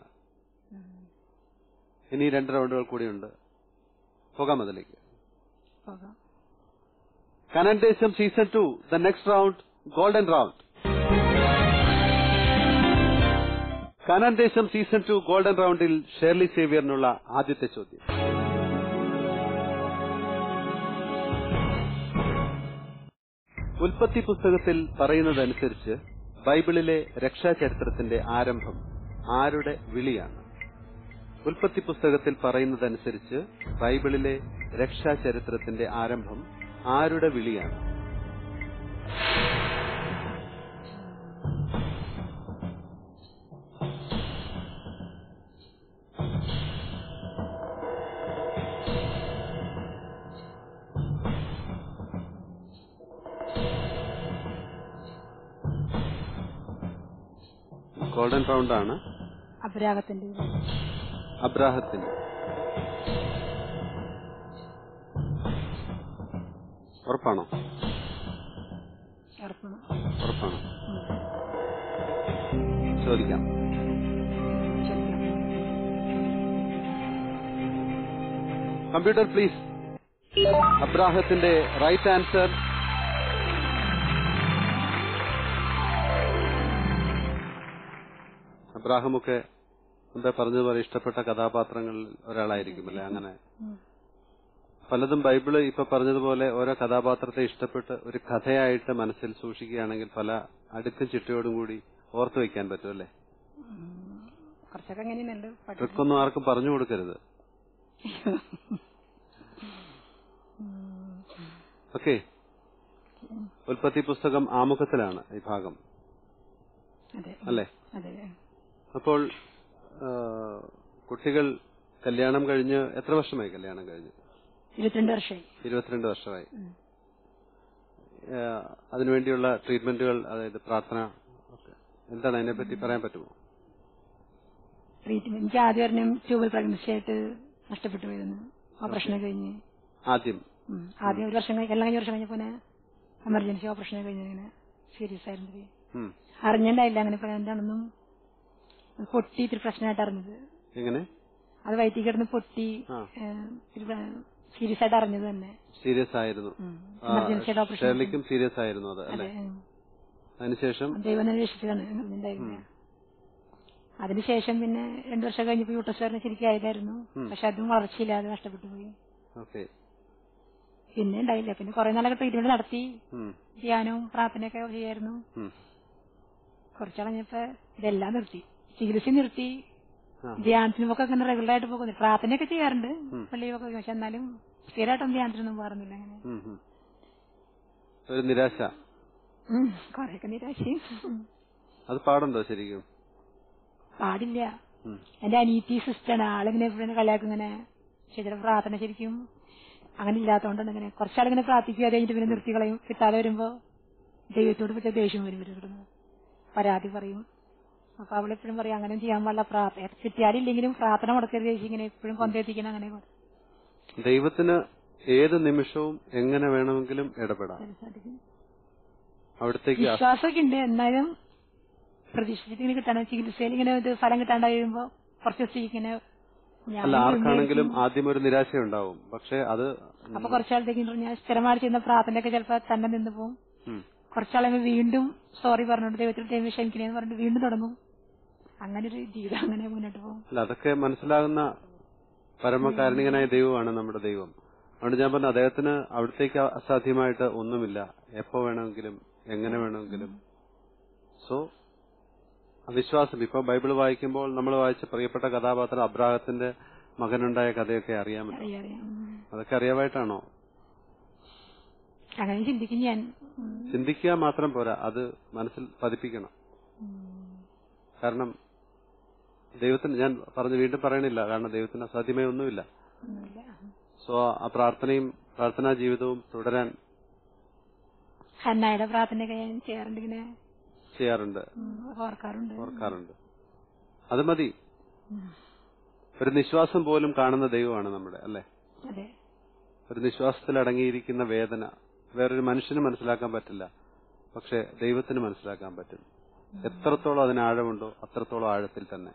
ഇനി രണ്ട് റൗണ്ടുകൾ കൂടിയുണ്ട്. പോകാം അതിലേക്ക്. Kanandesam season two, the next round, golden round. Kanandesam season two golden റൗണ്ടിൽ ഷേർലി സേവിയറിനുള്ള ആദ്യത്തെ ചോദ്യം. ഉൽപ്പത്തി പുസ്തകത്തിൽ പറയുന്നതനുസരിച്ച് ബൈബിളിലെ രക്ഷാചരിത്രത്തിന്റെ ആരംഭം ആരുടെ വിളിയാണ്? ഉൽപ്പത്തി പുസ്തകത്തിൽ പറയുന്നതനുസരിച്ച് ബൈബിളിലെ രക്ഷാചരിത്രത്തിന്റെ ആരംഭം ആരുടെ വിളിയാണ്? ഗോൾഡൻ റൗണ്ടാണ്. അബ്രാഹത്തിന്റെ അബ്രാഹത്തിന്റെ ഉറപ്പാണോ? ഉറപ്പാണോ? ചോദിക്കാം. Computer please. അബ്രാഹത്തിന്റെ റൈറ്റ് ആൻസർ. അബ്രാഹമൊക്കെ എന്താ പറഞ്ഞതുപോലെ ഇഷ്ടപ്പെട്ട കഥാപാത്രങ്ങളിൽ ഒരാളായിരിക്കും അല്ലെ? അങ്ങനെ പലതും ബൈബിള് ഇപ്പൊ പറഞ്ഞതുപോലെ ഓരോ കഥാപാത്രത്തെ ഇഷ്ടപ്പെട്ട് ഒരു കഥയായിട്ട് മനസ്സിൽ സൂക്ഷിക്കുകയാണെങ്കിൽ പല അടുക്കും ചിട്ടയോടും കൂടി ഓർത്തു വെക്കാൻ പറ്റും അല്ലേ? ട്രിക്കൊന്നും ആർക്കും പറഞ്ഞു കൊടുക്കരുത്. ഓക്കെ, ഉൽപ്പത്തി പുസ്തകം ആമുഖത്തിലാണ് ഈ ഭാഗം അല്ലേ? അപ്പോൾ കുട്ടികൾ കല്യാണം കഴിഞ്ഞ് എത്ര വർഷമായി? കല്യാണം കഴിഞ്ഞ് ഇരുപത്തിരണ്ട് വർഷമായി. ഇരുപത്തിരണ്ട് വർഷമായി. അതിനുവേണ്ടിയുള്ള ട്രീറ്റ്മെന്റുകൾ, അതായത് പ്രാർത്ഥന എന്താണ്, അതിനെപ്പറ്റി പറയാൻ പറ്റുമോ? ട്രീറ്റ്മെന്റ് എനിക്ക് ആദ്യം ഒരെണ്ണം ട്യൂബൽ പ്രഗ്നൻസി ആയിട്ട് നഷ്ടപ്പെട്ടു പോയിരുന്നു. ഓപ്പറേഷൻ കഴിഞ്ഞ് ആദ്യം ആദ്യം ഒരു വർഷം എല്ലാം കഴിഞ്ഞ വർഷം കഴിഞ്ഞപ്പോ എമർജൻസി ഓപ്പറേഷൻ കഴിഞ്ഞ ഇങ്ങനെ സീരിയസ് ആയിരുന്നു. അറിഞ്ഞിണ്ടായില്ല അങ്ങനെ എന്താണെന്നും. പൊട്ടി ഇത്തിരി പ്രശ്നമായിട്ട് അറിഞ്ഞത്. എങ്ങനെ അത് വയറ്റിൽ കിടന്ന് പൊട്ടി സീരിയസ് ആയിട്ട് അറിഞ്ഞത് തന്നെ. സീരിയസ് ആയിരുന്നു. എമർജൻസി ഓപ്പറേഷൻ സീരിയസ് ആയിരുന്നു അത് അല്ലേ? അതിനുശേഷം ദൈവം രക്ഷിച്ചതാണ്. ഉണ്ടായിരുന്നില്ല. അതിനുശേഷം പിന്നെ രണ്ടു വർഷം കഴിഞ്ഞപ്പോ യൂട്രസ് ശരിക്കും ആയതായിരുന്നു. പക്ഷെ അതും വളർച്ചയില്ലാതെ നഷ്ടപ്പെട്ടു പോയി. പിന്നെ ഉണ്ടായില്ല. പിന്നെ കുറെ നാളൊക്കെ ട്രീറ്റ്മെന്റ് നടത്തി, ധ്യാനവും പ്രാർത്ഥനയൊക്കെ ചെയ്യായിരുന്നു. കുറച്ചളഞ്ഞപ്പോ ഇതെല്ലാം നിർത്തി, ചികിത്സ നിർത്തി. ധ്യാനത്തിനുമൊക്കെ അങ്ങനെ റെഗുലർ ആയിട്ട് പോകുന്നു. പ്രാർത്ഥനയൊക്കെ ചെയ്യാറുണ്ട് പള്ളിയൊക്കെ, പക്ഷെ എന്നാലും സ്ഥിരമായിട്ടൊന്നും ധ്യാനത്തിനൊന്നും പോകാറുന്നില്ല. അങ്ങനെ ഒരു നിരാശ, കൊറേയൊക്കെ നിരാശയും. അത് പാടുണ്ടോ ശരിക്കും? പാടില്ല. എന്റെ അനീറ്റി സിസ്റ്ററാണ്. ആളിങ്ങനെ എപ്പോഴും കളിയാക്കും ഇങ്ങനെ. ശരിയുടെ പ്രാർത്ഥന ശരിക്കും അങ്ങനെ ഇല്ലാത്തതുകൊണ്ടാണ് ഇങ്ങനെ. കുറച്ചാളിങ്ങനെ പ്രാർത്ഥിക്കുക, അത് കഴിഞ്ഞിട്ട് പിന്നെ നിർത്തി കളയും. കിട്ടാതെ വരുമ്പോ ദൈവത്തോട് പറ്റിയ ദേഷ്യം വരും. ഇവര് പരാതി പറയും. അപ്പൊ അവളെപ്പോഴും പറയും അങ്ങനെ ചെയ്യാൻ പാടില്ല, പ്രാർത്ഥന കിട്ടിയാലില്ലെങ്കിലും പ്രാർത്ഥന മുടക്കരുത് ചേച്ചി, ഇങ്ങനെ എപ്പോഴും കൊണ്ടെത്തിക്കണം. അങ്ങനെ ദൈവത്തിന് ഏത് നിമിഷവും എങ്ങനെ വേണമെങ്കിലും ഇടപെടാം. അവിടത്തേക്ക് വിശ്വാസമൊക്കെ ഉണ്ട്. എന്നാലും പ്രതീക്ഷിച്ചിട്ട് ഇങ്ങനെ കിട്ടാണ്. ചികിത്സയിൽ ഇങ്ങനെ ഒരു ഫലം കിട്ടാണ്ട് കഴിയുമ്പോ കുറച്ച് ദിവസം ഇങ്ങനെ അല്ല, ആർക്കാണെങ്കിലും ആദ്യം ഒരു നിരാശ ഉണ്ടാവും. പക്ഷെ അത് അപ്പൊ കുറച്ചാളത്തേക്ക് ഞാൻ സ്ഥിരമായിട്ട് ചെയ്യുന്ന പ്രാർത്ഥനയൊക്കെ ചിലപ്പോ തന്നെ നിന്ന് പോകും. കുറച്ചാളെ വീണ്ടും സോറി പറഞ്ഞോണ്ട് ദൈവത്തിൽ ദൈവം ക്ഷമിക്കണേന്ന് പറഞ്ഞിട്ട് വീണ്ടും തുടങ്ങും. അങ്ങനെ ഒരു ജീവിതം അങ്ങനെ മുന്നോട്ട് പോകും. അല്ല, അതൊക്കെ മനസ്സിലാകുന്ന പരമകാരുണികനായ ദൈവമാണ് നമ്മുടെ ദൈവം. അതുകൊണ്ട് ഞാൻ പറഞ്ഞു, അദ്ദേഹത്തിന് അവിടത്തേക്ക് അസാധ്യമായിട്ട് ഒന്നുമില്ല. എപ്പോ വേണമെങ്കിലും എങ്ങനെ വേണമെങ്കിലും. സോ വിശ്വാസം, ഇപ്പൊ ബൈബിൾ വായിക്കുമ്പോൾ നമ്മൾ വായിച്ച പ്രിയപ്പെട്ട കഥാപാത്രം അബ്രാഹത്തിന്റെ മകനുണ്ടായ കഥയൊക്കെ അറിയാമല്ലോ. അതൊക്കെ അറിയാമായിട്ടാണോ? അങ്ങനെ ചിന്തിക്കും ഞാൻ. ചിന്തിക്കുക മാത്രം പോരാ, അത് മനസ്സിൽ പതിപ്പിക്കണം. കാരണം ദൈവത്തിന്, ഞാൻ പറഞ്ഞു വീണ്ടും പറയണില്ല, കാരണം ദൈവത്തിന് അസാധ്യമായി ഒന്നുമില്ല. സോ ആ പ്രാർത്ഥനയും പ്രാർത്ഥനാ ജീവിതവും തുടരാൻ ഹന്നായുടെ പ്രാർത്ഥനയൊക്കെ ഞാൻ ചെയ്യാറുണ്ട്. ഇങ്ങനെ ചെയ്യാറുണ്ട്, ഓർക്കാറുണ്ട് ഓർക്കാറുണ്ട് അത് മതി. ഒരു നിശ്വാസം പോലും കാണുന്ന ദൈവമാണ് നമ്മുടെ, അല്ലേ? ഒരു നിശ്വാസത്തിൽ അടങ്ങിയിരിക്കുന്ന വേദന വേറൊരു മനുഷ്യന് മനസ്സിലാക്കാൻ പറ്റില്ല, പക്ഷെ ദൈവത്തിന് മനസ്സിലാക്കാൻ പറ്റും. എത്രത്തോളം അതിന് ആഴമുണ്ടോ അത്രത്തോളം ആഴത്തിൽ തന്നെ.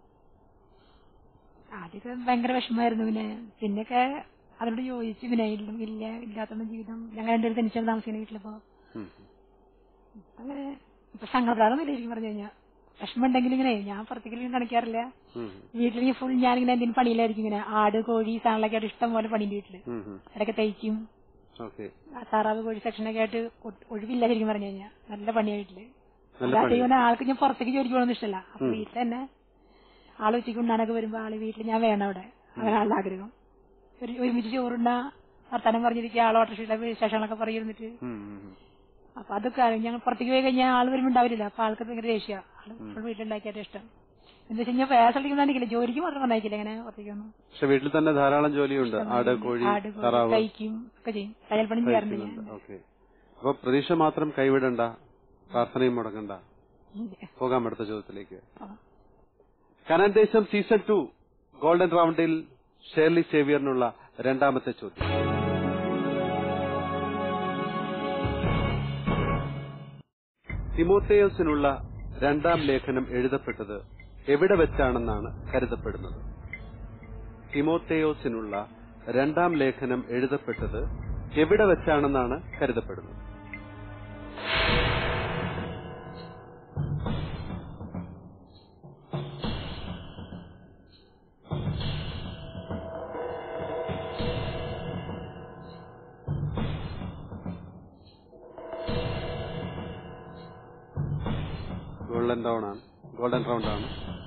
ആദ്യമൊക്കെ ഭയങ്കര വിഷമമായിരുന്നു. പിന്നെ പിന്നൊക്കെ അതിനോട് യോജിച്ചു. പിന്നെ ഇല്ല ഇല്ലാത്ത ജീവിതം ഞങ്ങൾ രണ്ടുപേരും തനിച്ചാണ് താമസിക്കുന്ന വീട്ടിലിപ്പോ. അങ്ങനെ ഇപ്പൊ സങ്കടപ്രാതൊന്നുമില്ല ശരിക്കും പറഞ്ഞു കഴിഞ്ഞാൽ. വിഷമം ഉണ്ടെങ്കിലും ഇങ്ങനെ ഞാൻ പുറത്തേക്കും കാണിക്കാറില്ല. വീട്ടിലേക്ക് ഫുൾ ഞാനിങ്ങനെ എന്തെങ്കിലും പണിയിലായിരിക്കും. ഇങ്ങനെ ആട് കോഴി സാധനങ്ങളൊക്കെ ആയിട്ട് ഇഷ്ടം പോലെ പണിയുണ്ട് വീട്ടില്. ഇടയ്ക്ക് തയ്ക്കും. താറാവ് കോഴി സെക്ഷനൊക്കെ ആയിട്ട് ഒഴിവില്ല ശരിക്കും പറഞ്ഞു കഴിഞ്ഞാൽ. നല്ല പണിയാ വീട്ടില്. അല്ലാതെ ആൾക്ക് ഞാൻ പുറത്തേക്ക് ജോലിക്ക് പോകണമെന്ന് ഇഷ്ടമല്ല. അപ്പൊ വീട്ടിൽ തന്നെ ആള് ഉച്ചയ്ക്ക് ഉണ്ണാനൊക്കെ വരുമ്പോ ആള് വീട്ടിൽ ഞാൻ വേണം അവിടെ. അങ്ങനെ ആളുടെ ആഗ്രഹം. ഒരു ഒരുമിച്ച് ചോറുണ്ടാ വർത്താനം പറഞ്ഞിരിക്കുക, ആൾ ഓട്ടോറിക്ഷയുടെ വിശേഷങ്ങളൊക്കെ പറയുന്നിട്ട്. അപ്പൊ അതൊക്കെ ഞങ്ങൾ പുറത്തേക്ക് പോയി കഴിഞ്ഞാൽ ആള് വരുമ്പോ ഉണ്ടാവില്ല. അപ്പൊ ആൾക്ക് ഭയങ്കര ദേഷ്യ. ആള് വീട്ടിലുണ്ടാക്കിയായിട്ട് ഇഷ്ടം. എന്താ വെച്ചാൽ പേസളിക്കുന്നില്ല, ജോലിക്ക് മാത്രം വന്നേക്കില്ല ഇങ്ങനെ പുറത്തേക്കൊന്നും. പക്ഷെ വീട്ടിൽ തന്നെ ധാരാളം ജോലിയുണ്ട്. ആട് കോഴി തയ്ക്കും ഒക്കെ ചെയ്യും. തയ്യൽ പണി ചെയ്യാറുണ്ട് ഞാൻ. അപ്പൊ പ്രതീക്ഷ മാത്രം കൈവിടണ്ട, പ്രാർത്ഥനയും മുടങ്ങണ്ട. പോകാം അടുത്ത ചോദ്യത്തിലേക്ക്. Canaan Desam season two golden റൗണ്ടിൽ ഷേർലി സേവിയറിനുള്ള രണ്ടാമത്തെ ചോദ്യം. തിമോത്തേയോസിനുള്ള രണ്ടാം ലേഖനം എഴുതപ്പെട്ടത് എവിടെ വെച്ചാണെന്നാണ് കരുതപ്പെടുന്നത്? തിമോത്തേയോസിനുള്ള രണ്ടാം ലേഖനം എഴുതപ്പെട്ടത് എവിടെ വെച്ചാണെന്നാണ് കരുതപ്പെടുന്നത്? ഗോൾഡൻ റൗണ്ട് ആണ് ഗോൾഡൻ റൗണ്ട് ആണ്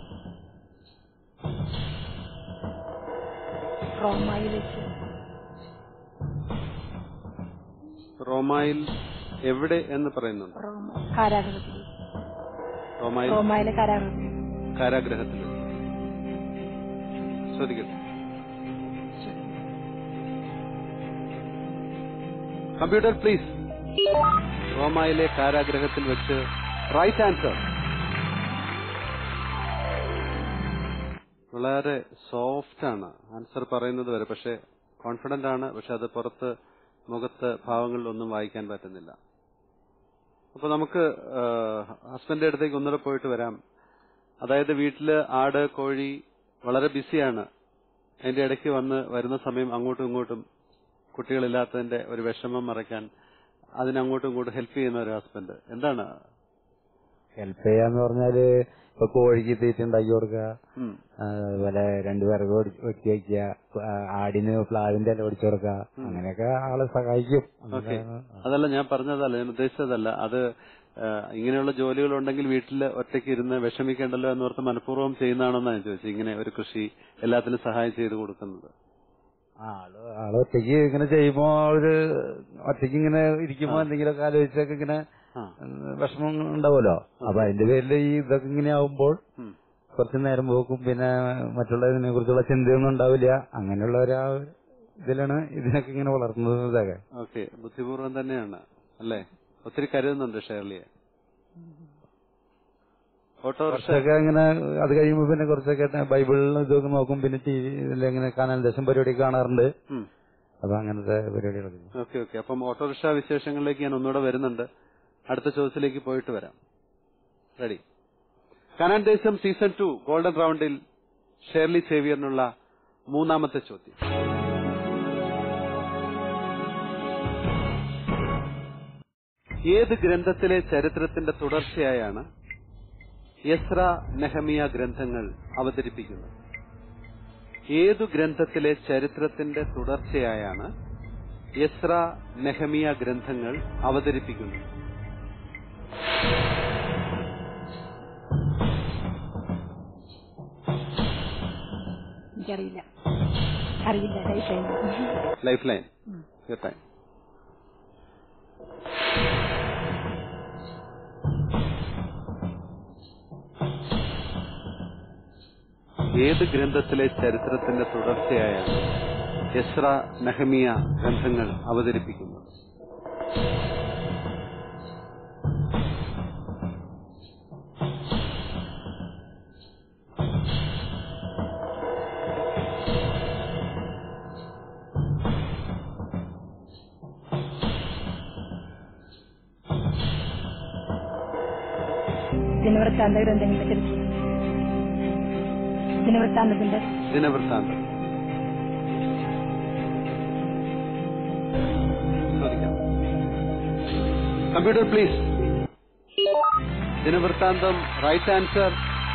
റോമായിൽ എവിടെ എന്ന് പറയുന്നുണ്ട്? റോമായിൽ കാരാഗ്രഹത്തിൽ. ശ്രദ്ധിക്കട്ടെ. Computer please. റോമായിലെ കാരാഗ്രഹത്തിൽ വെച്ച്. Right answer. വളരെ സോഫ്റ്റ് ആണ് ആൻസർ പറയുന്നത് വരെ, പക്ഷെ കോൺഫിഡന്റ് ആണ്. പക്ഷെ അത് പുറത്ത് മുഖത്ത് ഭാവങ്ങളിലൊന്നും വായിക്കാൻ പറ്റുന്നില്ല. അപ്പൊ നമുക്ക് ഹസ്ബൻഡിന്റെ അടുത്തേക്ക് ഒന്നുകൂടെ പോയിട്ട് വരാം. അതായത് വീട്ടില് ആട് കോഴി വളരെ ബിസിയാണ്. അതിന്റെ ഇടയ്ക്ക് വന്ന് വരുന്ന സമയം അങ്ങോട്ടും ഇങ്ങോട്ടും കുട്ടികളില്ലാത്തതിന്റെ ഒരു വിഷമം മറയ്ക്കാൻ അതിനങ്ങോട്ടും ഇങ്ങോട്ടും ഹെൽപ്പ് ചെയ്യുന്ന ഒരു ഹസ്ബൻഡ്. എന്താണ് ഹെൽപ്പ് ചെയ്യാന്ന് പറഞ്ഞാല് ഇപ്പൊ കോഴിക്ക് തീറ്റ ഉണ്ടാക്കി കൊടുക്കുക, അതുപോലെ രണ്ടുപേർക്ക് വെട്ടി വയ്ക്കുക, ആടിന് പ്ലാവിന്റെ ഇല ഒടിച്ചു കൊടുക്കുക, അങ്ങനെയൊക്കെ ആളെ സഹായിക്കും. അതല്ല ഞാൻ പറഞ്ഞതല്ല, ഞാൻ ഉദ്ദേശിച്ചതല്ല. അത് ഇങ്ങനെയുള്ള ജോലികളുണ്ടെങ്കിൽ വീട്ടിൽ ഒറ്റയ്ക്ക് ഇരുന്ന് വിഷമിക്കേണ്ടല്ലോ എന്നോർത്ത് മനഃപൂർവ്വം ചെയ്യുന്നതാണെന്നാണ് ഞാൻ ചോദിച്ചത്. ഇങ്ങനെ ഒരു കൃഷി എല്ലാത്തിനും സഹായം ചെയ്തു കൊടുക്കുന്നത്. ആള് ആള് ഒറ്റയ്ക്ക് ഇങ്ങനെ ചെയ്യുമ്പോ ഒരു ഒറ്റയ്ക്ക് ഇങ്ങനെ ഇരിക്കുമ്പോ എന്തെങ്കിലുമൊക്കെ ആലോചിച്ചൊക്കെ ഇങ്ങനെ വിഷമം ഉണ്ടാവുമല്ലോ. അപ്പൊ അതിന്റെ പേരിൽ ഈ ഇതൊക്കെ ഇങ്ങനെ ആവുമ്പോൾ കുറച്ചു നേരം പോക്കും, പിന്നെ മറ്റുള്ളതിനെ കുറിച്ചുള്ള ചിന്തയൊന്നും ഉണ്ടാവില്ല. അങ്ങനെയുള്ള ഒരു ഇതിലാണ് ഇതിനൊക്കെ ഇങ്ങനെ വളർത്തുന്നത്. ഇതൊക്കെ ഓക്കെ, ബുദ്ധിപൂർവ്വം തന്നെയാണ് അല്ലേ? ഒത്തിരി കരുതുന്നുണ്ട് ഷേർലിയെ. കുറച്ചൊക്കെ ഇങ്ങനെ അത് കഴിയുമ്പോ പിന്നെ കുറച്ചൊക്കെ ബൈബിളിൽ ഇതൊക്കെ നോക്കും, പിന്നെ ടി വിയിൽ ഇങ്ങനെ കാണാൻ ദേശം പരിപാടി കാണാറുണ്ട്. അപ്പൊ അങ്ങനത്തെ പരിപാടികളൊക്കെ. ഓക്കെ ഓക്കെ അപ്പം ഓട്ടോറിക്ഷ വിശേഷങ്ങളിലേക്ക് ഞാൻ ഒന്നുകൂടെ വരുന്നുണ്ട്. അടുത്ത ചോദ്യത്തിലേക്ക് പോയിട്ട് വരാം. Ready? Kanan Desam season two golden റൗണ്ടിൽ ഷേർലി സേവിയറിനുള്ള മൂന്നാമത്തെ ചോദ്യം. ഏത് ഗ്രന്ഥത്തിലെ ചരിത്രത്തിന്റെ തുടർച്ചയായാണ് എസ്ര നെഹമിയ ഗ്രന്ഥങ്ങൾ അവതരിപ്പിക്കുന്നത്? ഏതു ഗ്രന്ഥത്തിലെ ചരിത്രത്തിന്റെ തുടർച്ചയായാണ് എസ്ര നെഹമിയ ഗ്രന്ഥങ്ങൾ അവതരിപ്പിക്കുന്നത്? എനിക്കറിയില്ല. അറിയില്ല. Lifeline. Lifeline. Time. ഏത് ഗ്രന്ഥത്തിലെ ചരിത്രത്തിന്റെ തുടർച്ചയായാണ് എസ്ര നെഹമിയ ഗ്രന്ഥങ്ങൾ അവതരിപ്പിക്കുന്നത്? ദിനവൃത്താന്ത ഗ്രന്ഥങ്ങളെ കുറിച്ച്. ദിനവൃത്താന്തത്തിന്റെ ദിനവൃത്താന്തം കമ്പ്യൂട്ടർ പ്ലീസ്. ദിനവൃത്താന്തം റൈറ്റ് ആൻസർ.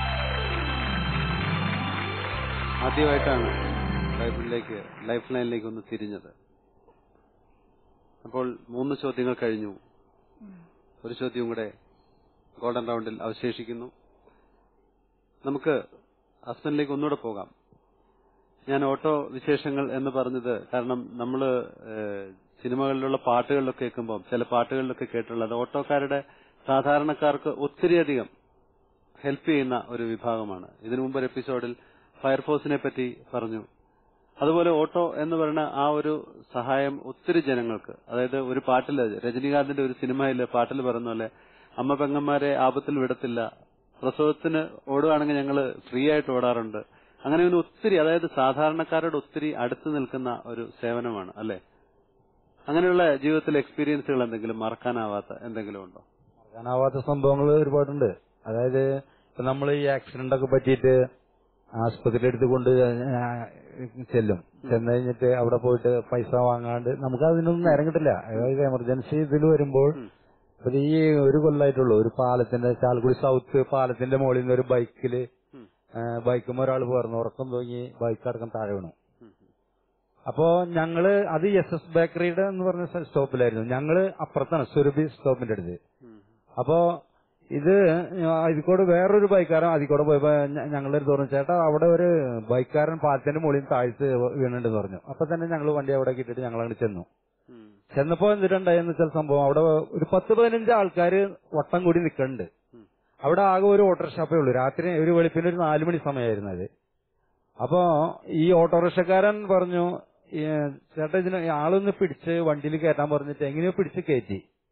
ആദ്യമായിട്ടാണ് ബൈബിളിലേക്ക് ലൈഫ് ലൈനിലേക്ക് ഒന്ന് തിരിഞ്ഞത്. അപ്പോൾ മൂന്ന് ചോദ്യങ്ങൾ കഴിഞ്ഞു. ഒരു ചോദ്യം കൂടെ ഗോൾഡൻ റൗണ്ടിൽ അവശേഷിക്കുന്നു. നമുക്ക് ഹസ്ബൻഡിലേക്ക് ഒന്നുകൂടെ പോകാം. ഞാൻ ഓട്ടോ വിശേഷങ്ങൾ എന്ന് പറഞ്ഞത് കാരണം നമ്മൾ സിനിമകളിലുള്ള പാട്ടുകളിലൊക്കെ കേൾക്കുമ്പോൾ ചില പാട്ടുകളിലൊക്കെ കേട്ടുള്ളത് ഓട്ടോക്കാരുടെ സാധാരണക്കാർക്ക് ഒത്തിരിയധികം ഹെൽപ്പ് ചെയ്യുന്ന ഒരു വിഭാഗമാണ്. ഇതിനു മുമ്പ് ഒരു എപ്പിസോഡിൽ ഫയർഫോഴ്സിനെ പറ്റി പറഞ്ഞു. അതുപോലെ ഓട്ടോ എന്ന് പറയുന്ന ആ ഒരു സഹായം ഒത്തിരി ജനങ്ങൾക്ക്, അതായത് ഒരു പാട്ടില് രജനീകാന്തിന്റെ ഒരു സിനിമയിൽ പാട്ടിൽ പറയുന്ന പോലെ അമ്മ പെങ്ങന്മാരെ ആപത്തിൽ വിടത്തില്ല, പ്രസവത്തിന് ഓടുകയാണെങ്കിൽ ഞങ്ങൾ ഫ്രീ ആയിട്ട് ഓടാറുണ്ട്. അങ്ങനെ ഒരു ഒത്തിരി, അതായത് സാധാരണക്കാരോട് ഒത്തിരി അടുത്ത് നിൽക്കുന്ന ഒരു സേവനമാണ് അല്ലെ? അങ്ങനെയുള്ള ജീവിതത്തിലെ എക്സ്പീരിയൻസുകൾ എന്തെങ്കിലും മറക്കാനാവാത്ത എന്തെങ്കിലും ഉണ്ടോ? മറക്കാനാവാത്ത സംഭവങ്ങൾ ഒരുപാടുണ്ട്. അതായത് ഇപ്പൊ നമ്മൾ ഈ ആക്സിഡന്റ് ഒക്കെ പറ്റിയിട്ട് ആശുപത്രിയിൽ എടുത്ത് കൊണ്ട് ചെല്ലും. ചെന്ന് കഴിഞ്ഞിട്ട് അവിടെ പോയിട്ട് പൈസ വാങ്ങാണ്ട് നമുക്ക് അതിനൊന്നും നേരം കിട്ടില്ല. അതായത് എമർജൻസി ഇതിൽ വരുമ്പോൾ ഈ ഒരു കൊല്ലായിട്ടുള്ളൂ ഒരു പാലത്തിന്റെ ചാലക്കുടി സൗത്ത് പാലത്തിന്റെ മുകളിൽ നിന്ന് ഒരു ബൈക്കില് ബൈക്കുമ്പോൾ ഒരാൾ പോർന്നു ഉറക്കം തൂങ്ങി ബൈക്ക് അടക്കം താഴെ വീണു. അപ്പോ ഞങ്ങള് അത് എസ് എസ് ബേക്കറിയുടെ എന്ന് പറഞ്ഞ സ്റ്റോപ്പിലായിരുന്നു. ഞങ്ങള് അപ്പുറത്താണ് സുരഭി സ്റ്റോപ്പിന്റെ അടുത്ത്. അപ്പോ ഇത് അതിക്കോട് വേറൊരു ബൈക്കാരൻ അതിക്കോടെ പോയപ്പോ ഞങ്ങളുടെ അടുത്ത് പറഞ്ഞു, ചേട്ടാ അവിടെ ഒരു ബൈക്കാരൻ പാലത്തിന്റെ മുകളിൽ താഴ്ത്ത് വീണുണ്ടെന്ന് പറഞ്ഞു. അപ്പൊ തന്നെ ഞങ്ങൾ വണ്ടി അവിടെ കിട്ടിയിട്ട് ഞങ്ങൾ അങ്ങോട്ട് ചെന്നു. ചെന്നപ്പോ എന്തിട്ടുണ്ടായെന്ന് വെച്ചാൽ സംഭവം അവിടെ ഒരു പത്ത് പതിനഞ്ച് ആൾക്കാര് വട്ടം കൂടി നിൽക്കുന്നുണ്ട്. അവിടെ ആകെ ഒരു ഓട്ടോറിക്ഷാപ്പേ ഉള്ളൂ. രാത്രി ഒരു വെളുപ്പിന് ഒരു നാലു മണി സമയമായിരുന്നു അത്. അപ്പോ ഈ ഓട്ടോറിക്ഷക്കാരൻ പറഞ്ഞു, ചേട്ടാ ഇതിന് ആളൊന്ന് പിടിച്ച് വണ്ടിയിൽ കയറ്റാൻ പറഞ്ഞിട്ട് എങ്ങനെയോ പിടിച്ച് കയറ്റി.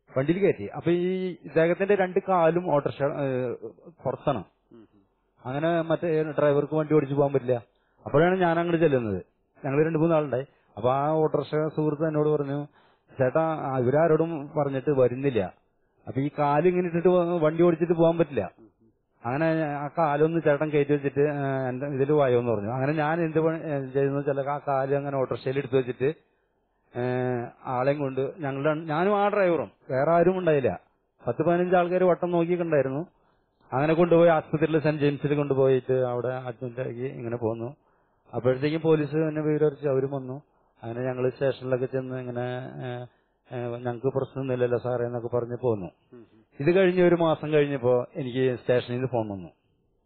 വണ്ടിയിൽ കയറ്റി. അപ്പൊ ഈ ഇദ്ദേഹത്തിന്റെ രണ്ട് കാലും ഓട്ടോറിക്ഷ പുറത്താണ്. അങ്ങനെ മറ്റേ ഡ്രൈവർക്ക് വണ്ടി ഓടിച്ചു പോകാൻ പറ്റില്ല. അപ്പോഴാണ് ഞാൻ അങ്ങോട്ട് ചെല്ലുന്നത്. ഞങ്ങൾ രണ്ടു മൂന്നാളുണ്ടായി. അപ്പൊ ആ ഓട്ടോറിക്ഷ സുഹൃത്ത് എന്നോട് പറഞ്ഞു, ചേട്ടാ ഇവരാരോടും പറഞ്ഞിട്ട് വരുന്നില്ല, അപ്പൊ ഈ കാല് ഇങ്ങനെ ഇട്ടിട്ട് വണ്ടി ഓടിച്ചിട്ട് പോകാൻ പറ്റില്ല. അങ്ങനെ ആ കാലൊന്ന് ചേട്ടൻ കയറ്റി വെച്ചിട്ട് എന്റെ ഇതിൽ വായോന്ന് പറഞ്ഞു. അങ്ങനെ ഞാൻ എന്ത് ചെയ്യുന്നു ചില ആ കാല് അങ്ങനെ ഓട്ടോറിക്ഷയിൽ എടുത്തു വെച്ചിട്ട് ആളെയും കൊണ്ട് ഞങ്ങളുടെ ഞാനും ആ ഡ്രൈവറും വേറെ ആരും ഉണ്ടായില്ല. പത്ത് പതിനഞ്ച് ആൾക്കാർ വട്ടം നോക്കിയിട്ടുണ്ടായിരുന്നു. അങ്ങനെ കൊണ്ടുപോയി ആസ്പത്രിയിൽ സെന്റ് ജെയിംസിൽ കൊണ്ടുപോയിട്ട് അവിടെ അഡ്മിറ്റ് ആക്കി ഇങ്ങനെ പോന്നു. അപ്പോഴത്തേക്കും പോലീസ് എന്നെ വിവരിച്ച് അവരും വന്നു. അങ്ങനെ ഞങ്ങൾ സ്റ്റേഷനിലൊക്കെ ചെന്ന് ഇങ്ങനെ ഞങ്ങൾക്ക് പ്രശ്നമൊന്നുമില്ലല്ലോ സാറേ എന്നൊക്കെ പറഞ്ഞ് പോന്നു. ഇത് കഴിഞ്ഞ് ഒരു മാസം കഴിഞ്ഞപ്പോ എനിക്ക് സ്റ്റേഷനിൽ നിന്ന് ഫോൺ വന്നു.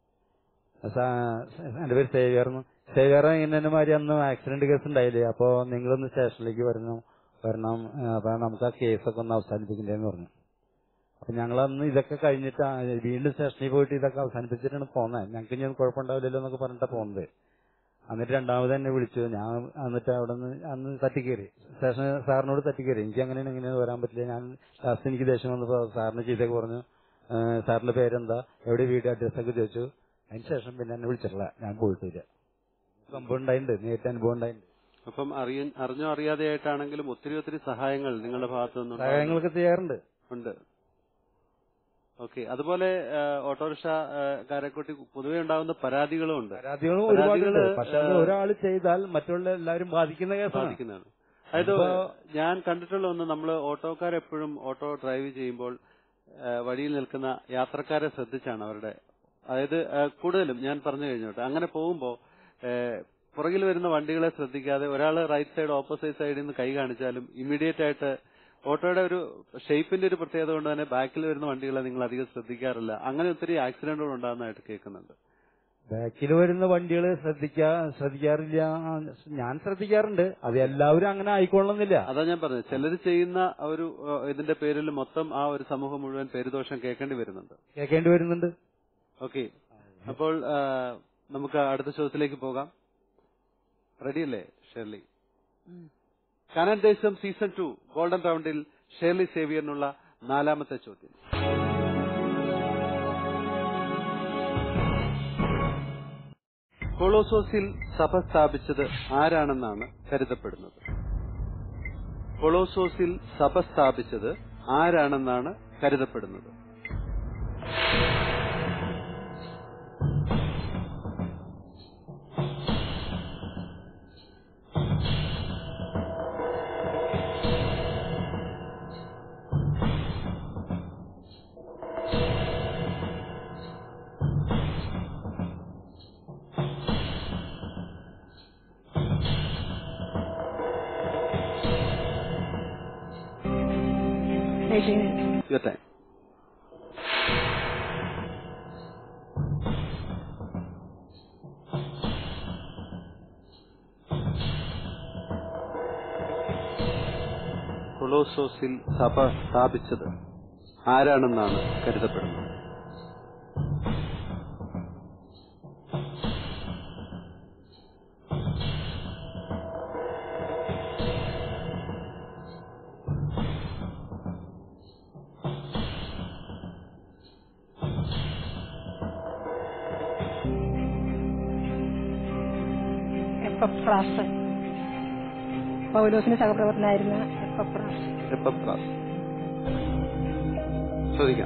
എന്റെ പേര് സേവ്യർന്നു. സേവ്യർ ഇങ്ങനെ മാതിരി അന്ന് ആക്സിഡന്റ് കേസ് ഉണ്ടായില്ലേ, അപ്പൊ നിങ്ങളൊന്ന് സ്റ്റേഷനിലേക്ക് വരണം വരണം അപ്പൊ നമുക്ക് ആ കേസൊക്കെ ഒന്ന് അവസാനിപ്പിക്കണ്ടേന്ന് പറഞ്ഞു. അപ്പൊ ഞങ്ങളന്ന് ഇതൊക്കെ കഴിഞ്ഞിട്ട് വീണ്ടും സ്റ്റേഷനിൽ പോയിട്ട് ഇതൊക്കെ അവസാനിപ്പിച്ചിട്ടാണ് പോകുന്നത്. ഞങ്ങൾക്ക് ഇനി കുഴപ്പമുണ്ടാവില്ലല്ലോ എന്നൊക്കെ പറഞ്ഞിട്ടാണ് പോകുന്നത്. എന്നിട്ട് രണ്ടാമത് എന്നെ വിളിച്ചു. ഞാൻ എന്നിട്ട് അവിടെ നിന്ന് അന്ന് തട്ടിക്കയറി, സ്റ്റേഷൻ സാറിനോട് തട്ടിക്കയറി. എനിക്ക് അങ്ങനെയാണ് ഇങ്ങനെ വരാൻ പറ്റില്ല. ഞാൻ ലാസ്റ്റ് എനിക്ക് ദേഷ്യം വന്നപ്പോ സാറിന് ചീത്തയൊക്കെ പറഞ്ഞു. സാറിന്റെ പേരെന്താ, എവിടെ വീട് അഡ്രസ്സൊക്കെ ചോദിച്ചു. അതിനുശേഷം പിന്നെ എന്നെ വിളിച്ചിട്ടില്ല, ഞാൻ പോയിട്ടില്ല. സംഭവം ഉണ്ടായിട്ടുണ്ട്, നേരിട്ട് അനുഭവം ഉണ്ടായിട്ടുണ്ട്. അപ്പം അറിയ അറിഞ്ഞോ അറിയാതെയായിട്ടാണെങ്കിലും ഒത്തിരി ഒത്തിരി സഹായങ്ങൾ നിങ്ങളുടെ ഭാഗത്തു നിന്നും സഹായങ്ങളൊക്കെ ചെയ്യാറുണ്ട് ഉണ്ട്. ഓക്കെ. അതുപോലെ ഓട്ടോറിക്ഷക്കാരെക്കുറിച്ച് പൊതുവെ ഉണ്ടാകുന്ന പരാതികളും ഉണ്ട്. പരാതികളും ഒരുപാടുണ്ട്. പക്ഷെ ഒരാൾ ചെയ്താൽ മറ്റുള്ള എല്ലാവരും ബാധിക്കുന്ന ബാധിക്കുന്നതാണ്. അതായത് ഞാൻ കണ്ടിട്ടുള്ള ഒന്ന്, നമ്മൾ ഓട്ടോക്കാരെപ്പോഴും ഓട്ടോ ഡ്രൈവ് ചെയ്യുമ്പോൾ വഴിയിൽ നിൽക്കുന്ന യാത്രക്കാരെ ശ്രദ്ധിച്ചാണ് അവരുടെ, അതായത് കൂടുതലും ഞാൻ പറഞ്ഞു കഴിഞ്ഞോട്ടെ, അങ്ങനെ പോകുമ്പോൾ പുറകിൽ വരുന്ന വണ്ടികളെ ശ്രദ്ധിക്കാതെ ഒരാൾ റൈറ്റ് സൈഡ് ഓപ്പോസിറ്റ് സൈഡിൽ നിന്ന് കൈ കാണിച്ചാലും ഇമ്മീഡിയറ്റ് ആയിട്ട് ഓട്ടോയുടെ ഒരു ഷേപ്പിന്റെ ഒരു പ്രത്യേകത കൊണ്ട് തന്നെ ബാക്കിൽ വരുന്ന വണ്ടികളെ നിങ്ങൾ അധികം ശ്രദ്ധിക്കാറില്ല. അങ്ങനെ ഒത്തിരി ആക്സിഡന്റുകൾ ഉണ്ടാകുന്നതായിട്ട് കേൾക്കുന്നുണ്ട്. ബാക്കിൽ വരുന്ന വണ്ടികൾ ശ്രദ്ധിക്കാ ശ്രദ്ധിക്കാറില്ല ഞാൻ ശ്രദ്ധിക്കാറുണ്ട്. അത് എല്ലാവരും അങ്ങനെ ആയിക്കൊള്ളുന്നില്ല. അതാ ഞാൻ പറഞ്ഞത്, ചിലർ ചെയ്യുന്ന ഒരു ഇതിന്റെ പേരിൽ മൊത്തം ആ ഒരു സമൂഹം മുഴുവൻ പേരുദോഷം കേൾക്കേണ്ടി വരുന്നുണ്ട് കേൾക്കേണ്ടി വരുന്നുണ്ട് ഓക്കെ. അപ്പോൾ നമുക്ക് അടുത്ത ചോദ്യത്തിലേക്ക് പോകാം. റെഡിയല്ലേ Shirley? Canaan Desam season two golden റൗണ്ടിൽ ഷേർലി സേവിയറിനുള്ള നാലാമത്തെ ചോദ്യം. കൊളോസോസിൽ സഭ സ്ഥാപിച്ചത് ആരാണെന്നാണ് കരുതപ്പെടുന്നത്? കൊളോസോസിൽ സഭ സ്ഥാപിച്ചത് ആരാണെന്നാണ് കരുതപ്പെടുന്നത്? Your time. കൊളോസോസിൽ സഭ സ്ഥാപിച്ചത് ആരാണെന്നാണ് കരുതപ്പെടുന്നത്? പൗലോസിന്റെ സഹപ്രവർത്തനായിരുന്ന ചോദിക്കാം.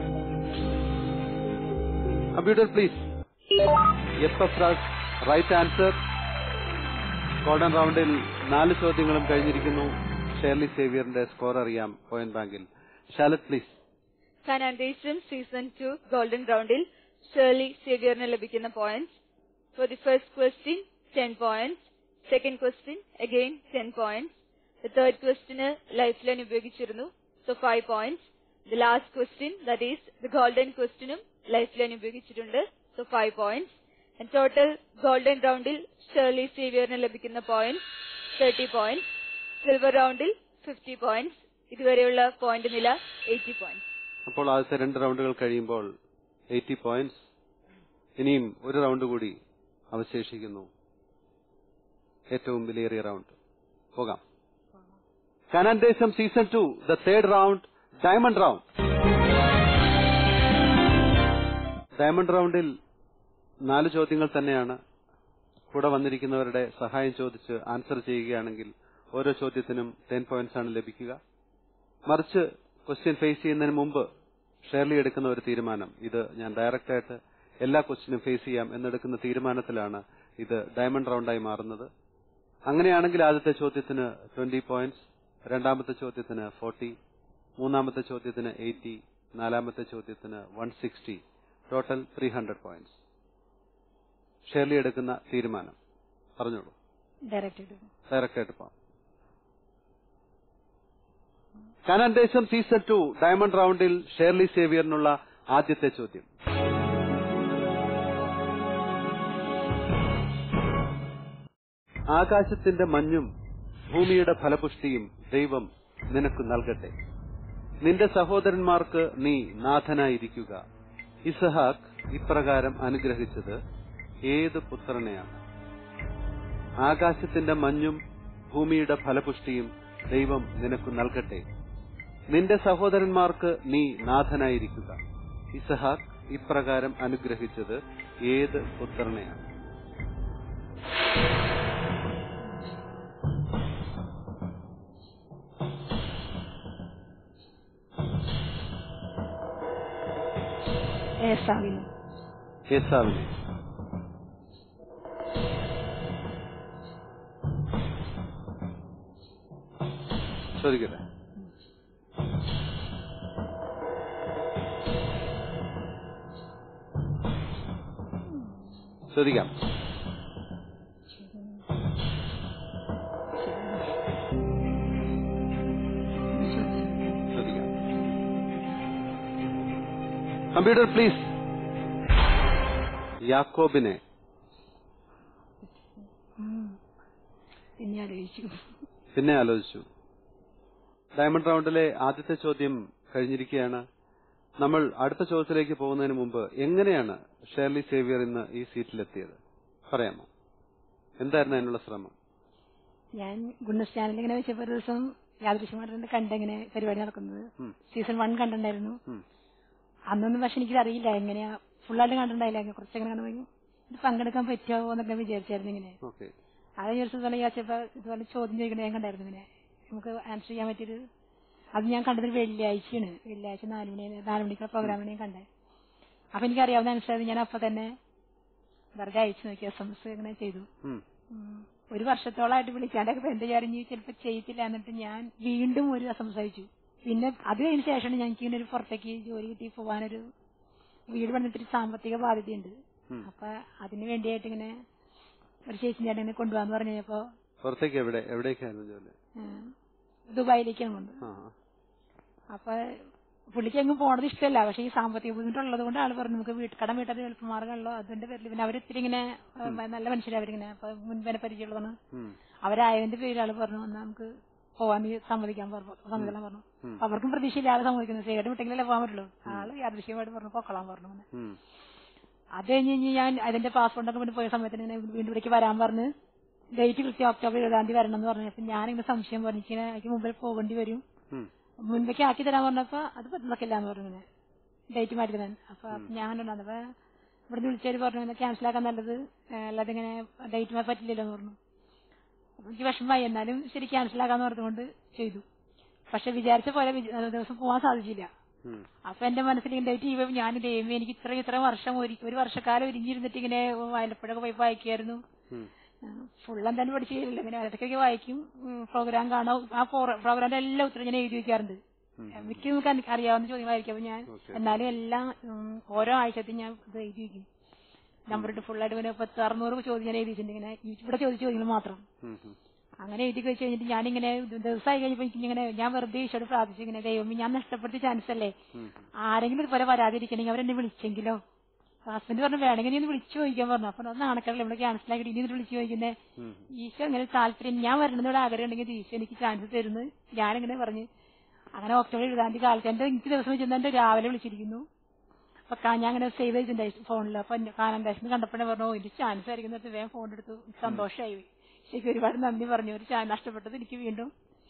Computer please. Epaphras right answer. Golden റൗണ്ടിൽ നാല് ചോദ്യങ്ങളും കഴിഞ്ഞിരിക്കുന്നു. ഷേർലി സേവിയറിന്റെ സ്കോർ അറിയാം പോയിന്റ് ബാങ്കിൽ. Shalet please. Canaan Desam season two golden റൗണ്ടിൽ ഷേർലി സേവിയറിന് ലഭിക്കുന്ന points. For the first question ten points. Second question again ten points. The third question lifeline ഉപയോഗിച്ചിരുന്നു, so five points. The last question, that is the golden questionും lifeline ഉപയോഗിച്ചിട്ടുണ്ട്, so five points. And total golden roundil Shirley സേവിയറിന് ലഭിക്കുന്ന points thirty points. Silver roundil fifty points. ഇതുവരെയുള്ള point നില eighty points. അപ്പോൾ ആദ്യത്തെ രണ്ട് റൗണ്ടുകൾ കഴിയുമ്പോൾ eighty points. ഇനിയും ഒരു റൗണ്ട് കൂടി അവശേഷിക്കുന്നു, ഏറ്റവും വിലയേറിയ റൗണ്ട്. പോകാം. Kanan Desam season two, the third round, diamond round. Diamond റൗണ്ടിൽ നാല് ചോദ്യങ്ങൾ തന്നെയാണ്. കൂടെ വന്നിരിക്കുന്നവരുടെ സഹായം ചോദിച്ച് ആൻസർ ചെയ്യുകയാണെങ്കിൽ ഓരോ ചോദ്യത്തിനും ടെൻ പോയിന്റ്സ് ആണ് ലഭിക്കുക. മറിച്ച് ക്വസ്റ്റ്യൻ ഫേസ് ചെയ്യുന്നതിന് മുമ്പ് ഷേർലി എടുക്കുന്ന ഒരു തീരുമാനം, ഇത് ഞാൻ ഡയറക്റ്റായിട്ട് എല്ലാ ക്വസ്റ്റ്യനും ഫേസ് ചെയ്യാം എന്നെടുക്കുന്ന തീരുമാനത്തിലാണ് ഇത് ഡയമണ്ട് റൗണ്ടായി മാറുന്നത്. അങ്ങനെയാണെങ്കിൽ ആദ്യത്തെ ചോദ്യത്തിന് ട്വന്റി പോയിന്റ്സ്, രണ്ടാമത്തെ ചോദ്യത്തിന് ഫോർട്ടി, മൂന്നാമത്തെ ചോദ്യത്തിന് എയ്റ്റി, നാലാമത്തെ ചോദ്യത്തിന് one sixty, total three hundred points. Shirley എടുക്കുന്ന തീരുമാനം പറഞ്ഞോളൂ. ഡയറക്റ്റായിട്ട് പോകാം. Kanan Desam season two diamond റൗണ്ടിൽ ഷേർലി സേവിയറിനുള്ള ആദ്യത്തെ ചോദ്യം. ആകാശത്തിന്റെ മഞ്ഞും ഭൂമിയുടെ ഫലപുഷ്ടിയും ദൈവം നിനക്ക് നൽകട്ടെ. നിന്റെ സഹോദരന്മാർക്ക് നീ നാഥനായിരിക്കുക. ഇസഹാക്ക് ഇപ്രകാരം അനുഗ്രഹിച്ചത് ഏത് പുത്രനെയാണ്? ആകാശത്തിന്റെ മഞ്ഞും ഭൂമിയുടെ ഫലപുഷ്ടിയും ദൈവം നിനക്ക് നൽകട്ടെ. നിന്റെ സഹോദരന്മാർക്ക് നീ നാഥനായിരിക്കുക. ഇസഹാക്ക് ഇപ്രകാരം അനുഗ്രഹിച്ചത് ഏത് പുത്രനെയാണ്? ഏസാവിനെ. ഏസാവിനെ. ചോദിക്കട്ടെ. ചോദിക്കാം. ചോദിക്കാം. Computer please. യാക്കോബിനെ. പിന്നെ ആലോചിച്ചു പിന്നെ ആലോചിച്ചു ഡയമണ്ട് റൗണ്ടിലെ ആദ്യത്തെ ചോദ്യം കഴിഞ്ഞിരിക്കുകയാണ്. നമ്മൾ അടുത്ത ചോദ്യത്തിലേക്ക് പോകുന്നതിന് മുമ്പ് എങ്ങനെയാണ് ഷേർലി സേവിയർ ഇന്ന് ഈ സീറ്റിലെത്തിയത് പറയാമോ? എന്തായിരുന്നു അതിനുള്ള ശ്രമം? ഞാൻ ഗുഡ്നസ് ചാനൽ ഇങ്ങനെ വെച്ചപ്പോ ഒരു ദിവസം യാദൃശ്യമായിട്ട് കണ്ടെങ്ങനെ പരിപാടി നടക്കുന്നത്. സീസൺ വൺ കണ്ടിട്ടുണ്ടായിരുന്നു. അന്നൊന്നും പക്ഷെ എനിക്കത് അറിയില്ല, എങ്ങനെയാ ഫുള്ളായിട്ട് കണ്ടിട്ടുണ്ടായില്ല. കുറച്ചെങ്ങനെ കണ്ടു ഇത് പങ്കെടുക്കാൻ പറ്റുമോ എന്നൊക്കെ വിചാരിച്ചായിരുന്നു. ഇങ്ങനെ അത് ഒരു ദിവസം ചോദിച്ചപ്പോ ഇതുപോലെ ചോദ്യം ചോദിക്കുന്നത് ഞാൻ കണ്ടായിരുന്നു. ഇങ്ങനെ നമുക്ക് ആൻസർ ചെയ്യാൻ പറ്റിയത് അത് ഞാൻ കണ്ടത് വെള്ളിയാഴ്ചയാണ്. വെള്ളിയാഴ്ച നാല് മണി നാല് മണിക്കുള്ള പ്രോഗ്രാമിനെ ഞാൻ കണ്ടത്. അപ്പൊ എനിക്കറിയാവുന്ന അനുസരിച്ച് ഞാൻ അപ്പൊ തന്നെ വെറുതെ അയച്ചു നോക്കി, എസ് എം എസ് ഇങ്ങനെ ചെയ്തു. ഒരു വർഷത്തോളമായിട്ട് വിളിക്കാണ്ടൊക്കെ എന്ത് വിചാരിഞ്ഞ് ചിലപ്പോൾ ചെയ്യത്തില്ല. എന്നിട്ട് ഞാൻ വീണ്ടും ഒരു എസ് എം എസ് അയച്ചു. പിന്നെ അത് കഴിഞ്ഞ ശേഷമാണ് ഞങ്ങൾക്ക് ഇങ്ങനെ ഒരു പുറത്തേക്ക് ജോലി കിട്ടി പോകാനൊരു വീട് പണിതിട്ട് സാമ്പത്തിക ബാധ്യതയുണ്ട്. അപ്പൊ അതിന് വേണ്ടിയായിട്ട് ഇങ്ങനെ ഒരു ചേച്ചി ചേട്ടൻ ഇങ്ങനെ കൊണ്ടുപോകാന്ന് പറഞ്ഞപ്പോ പുറത്തേക്ക് എവിടെ എവിടേക്കായിരുന്നു ജോലി? ദുബായിലേക്കാണ് കൊണ്ട്. അപ്പൊ പുള്ളിക്ക് എങ്ങും പോണത് ഇഷ്ടമല്ല. പക്ഷെ ഈ സാമ്പത്തിക ബുദ്ധിമുട്ടുള്ളത് കൊണ്ട് ആള് പറഞ്ഞു നമുക്ക് വീട്ട് കടം വീട്ടത് എളുപ്പമാർഗമല്ലോ. അതിന്റെ പേരിൽ പിന്നെ അവരിത്തിരി ഇങ്ങനെ നല്ല മനുഷ്യരെ അവരിങ്ങനെ അപ്പൊ മുൻപേ പരിചയമുള്ളതാണ്. അവരായതിന്റെ പേരിൽ ആള് പറഞ്ഞു വന്നാൽ നമുക്ക് പോവാൻ സമ്മതിക്കാൻ പറഞ്ഞു സമ്മതിക്കാൻ പറഞ്ഞു. അവർക്കും പ്രതീക്ഷയില്ലാതെ സമ്മതിക്കുന്നത് സേവനം വിട്ടെങ്കിലല്ലേ പോകാൻ പറ്റുള്ളൂ. ആള് യാദൃശ്യമായിട്ട് പറഞ്ഞു പൊക്കളാൻ പറഞ്ഞു. അത് കഴിഞ്ഞ് കഴിഞ്ഞ് ഞാൻ അതിന്റെ പാസ്പോർട്ടൊക്കെ വേണ്ടി പോയ സമയത്തിന് ഇങ്ങനെ വീണ്ടും ഇവിടേക്ക് വരാൻ പറഞ്ഞ് ഡേറ്റ് കൃത്യം ഒക്ടോബർ ഇരുപതാം തീയതി വരണം എന്ന് പറഞ്ഞപ്പോ ഞാനിങ്ങനെ സംശയം പറഞ്ഞു എനിക്ക് മുമ്പിൽ പോകേണ്ടി വരും. മുൻപേക്ക് ആക്കി തരാൻ പറഞ്ഞപ്പോ അത് പറ്റുന്നൊക്കില്ല എന്ന് പറഞ്ഞു. ഇങ്ങനെ ഡേറ്റ് മാറ്റി തരാൻ. അപ്പൊ ഞാനുണ്ടാകുന്നപ്പോ ഇവിടുന്ന് വിളിച്ചവര് പറഞ്ഞു ക്യാൻസൽ ആക്കാൻ നല്ലത്, അല്ലാതെ ഇങ്ങനെ ഡേറ്റ് പറ്റില്ലല്ലോ എന്ന് പറഞ്ഞു. അപ്പൊ എനിക്ക് വിഷമമായി. എന്നാലും ശരി ക്യാൻസൽ ആക്കാന്ന് പറഞ്ഞുകൊണ്ട് ചെയ്തു. പക്ഷെ വിചാരിച്ച പോലെ ദിവസം പോകാൻ സാധിച്ചില്ല. അപ്പൊ എന്റെ മനസ്സിൽ ഡേറ്റ് ചെയ്യുമ്പോൾ ഞാൻ ദൈവം എനിക്ക് ഇത്ര ഇത്ര വർഷം ഒരു വർഷക്കാലം ഒരുങ്ങിയിരുന്നിട്ട് ഇങ്ങനെ വയലപ്പുഴൊക്കെ പോയി വായിക്കുമായിരുന്നു. ഫുള്ളം തന്നെ പഠിച്ചില്ല. ഇങ്ങനെ ഇടയ്ക്കൊക്കെ വായിക്കും, പ്രോഗ്രാം കാണാം. ആ പ്രോഗ്രാമിന്റെ എല്ലാ ഉത്തരം ഞാൻ എഴുതി വെക്കാറുണ്ട്. മിക്ക നമുക്ക് അറിയാവുന്ന ചോദ്യങ്ങളായിരിക്കും. അപ്പൊ ഞാൻ എന്നാലും എല്ലാം ഓരോ ആഴ്ചത്തിൽ ഞാൻ ഇത് എഴുതി വെക്കും. നമ്പറിട്ട് ഫുള്ളായിട്ട് ഇങ്ങനെ പത്ത് അറുന്നൂറ് ചോദ്യം ഞാൻ എഴുതി വെച്ചിട്ടുണ്ട്. ഇങ്ങനെ ഇവിടെ ചോദിച്ച ചോദ്യങ്ങൾ മാത്രം അങ്ങനെ എഴുതി വെച്ച് കഴിഞ്ഞിട്ട് ഞാനിങ്ങനെ ദിവസമായി കഴിഞ്ഞപ്പോ എനിക്കിങ്ങനെ ഞാൻ വെറുതെ ഈശോട് പ്രാർത്ഥിച്ചു ഇങ്ങനെ ദൈവം ഞാൻ നഷ്ടപ്പെടുത്തിയ ചാൻസ് അല്ലേ, ആരെങ്കിലും ഇതുപോലെ വരാതിരിക്കണമെങ്കിൽ അവരെന്നെ വിളിച്ചെങ്കിലോ. ഹസ്ബൻഡ് പറഞ്ഞു വേണമെങ്കിൽ നീ ഒന്ന് വിളിച്ചു ചോദിക്കാൻ പറഞ്ഞു. അപ്പൊ അത് നാണക്കടല്ലേ ഇവിടെ ക്യാൻസൽ ആക്കിയിട്ട് ഇനി വിളിച്ചു ചോദിക്കുന്നേ. ഈശോ അങ്ങനെ താല്പര്യം ഞാൻ വരണമെന്നോട് ആഗ്രഹം ഉണ്ടെങ്കിൽ ഈശോ എനിക്ക് ചാൻസ് തരുന്നു. ഞാനിങ്ങനെ പറഞ്ഞു അങ്ങനെ ഒക്ടോബർ എഴുതാം തീയതി കാലത്ത് എന്റെ എനിക്ക് ദിവസം വെച്ചിട്ട് രാവിലെ വിളിച്ചിരിക്കുന്നു. അപ്പൊ ഞാൻ അങ്ങനെ സേവ് ചെയ്തിട്ടുണ്ടായിരുന്നു ഫോണിൽ. അപ്പൊ കാനന്ദേശം കണ്ടപ്പോഴേ പറഞ്ഞു എനിക്ക് ചാൻസ് ആയിരിക്കും. വേഗം ഫോൺ എടുത്തു. സന്തോഷമായി. ശരിക്കും ഒരുപാട് നന്ദി പറഞ്ഞു. ഒരു ചാൻസ് നഷ്ടപ്പെട്ടത് എനിക്ക് വീണ്ടും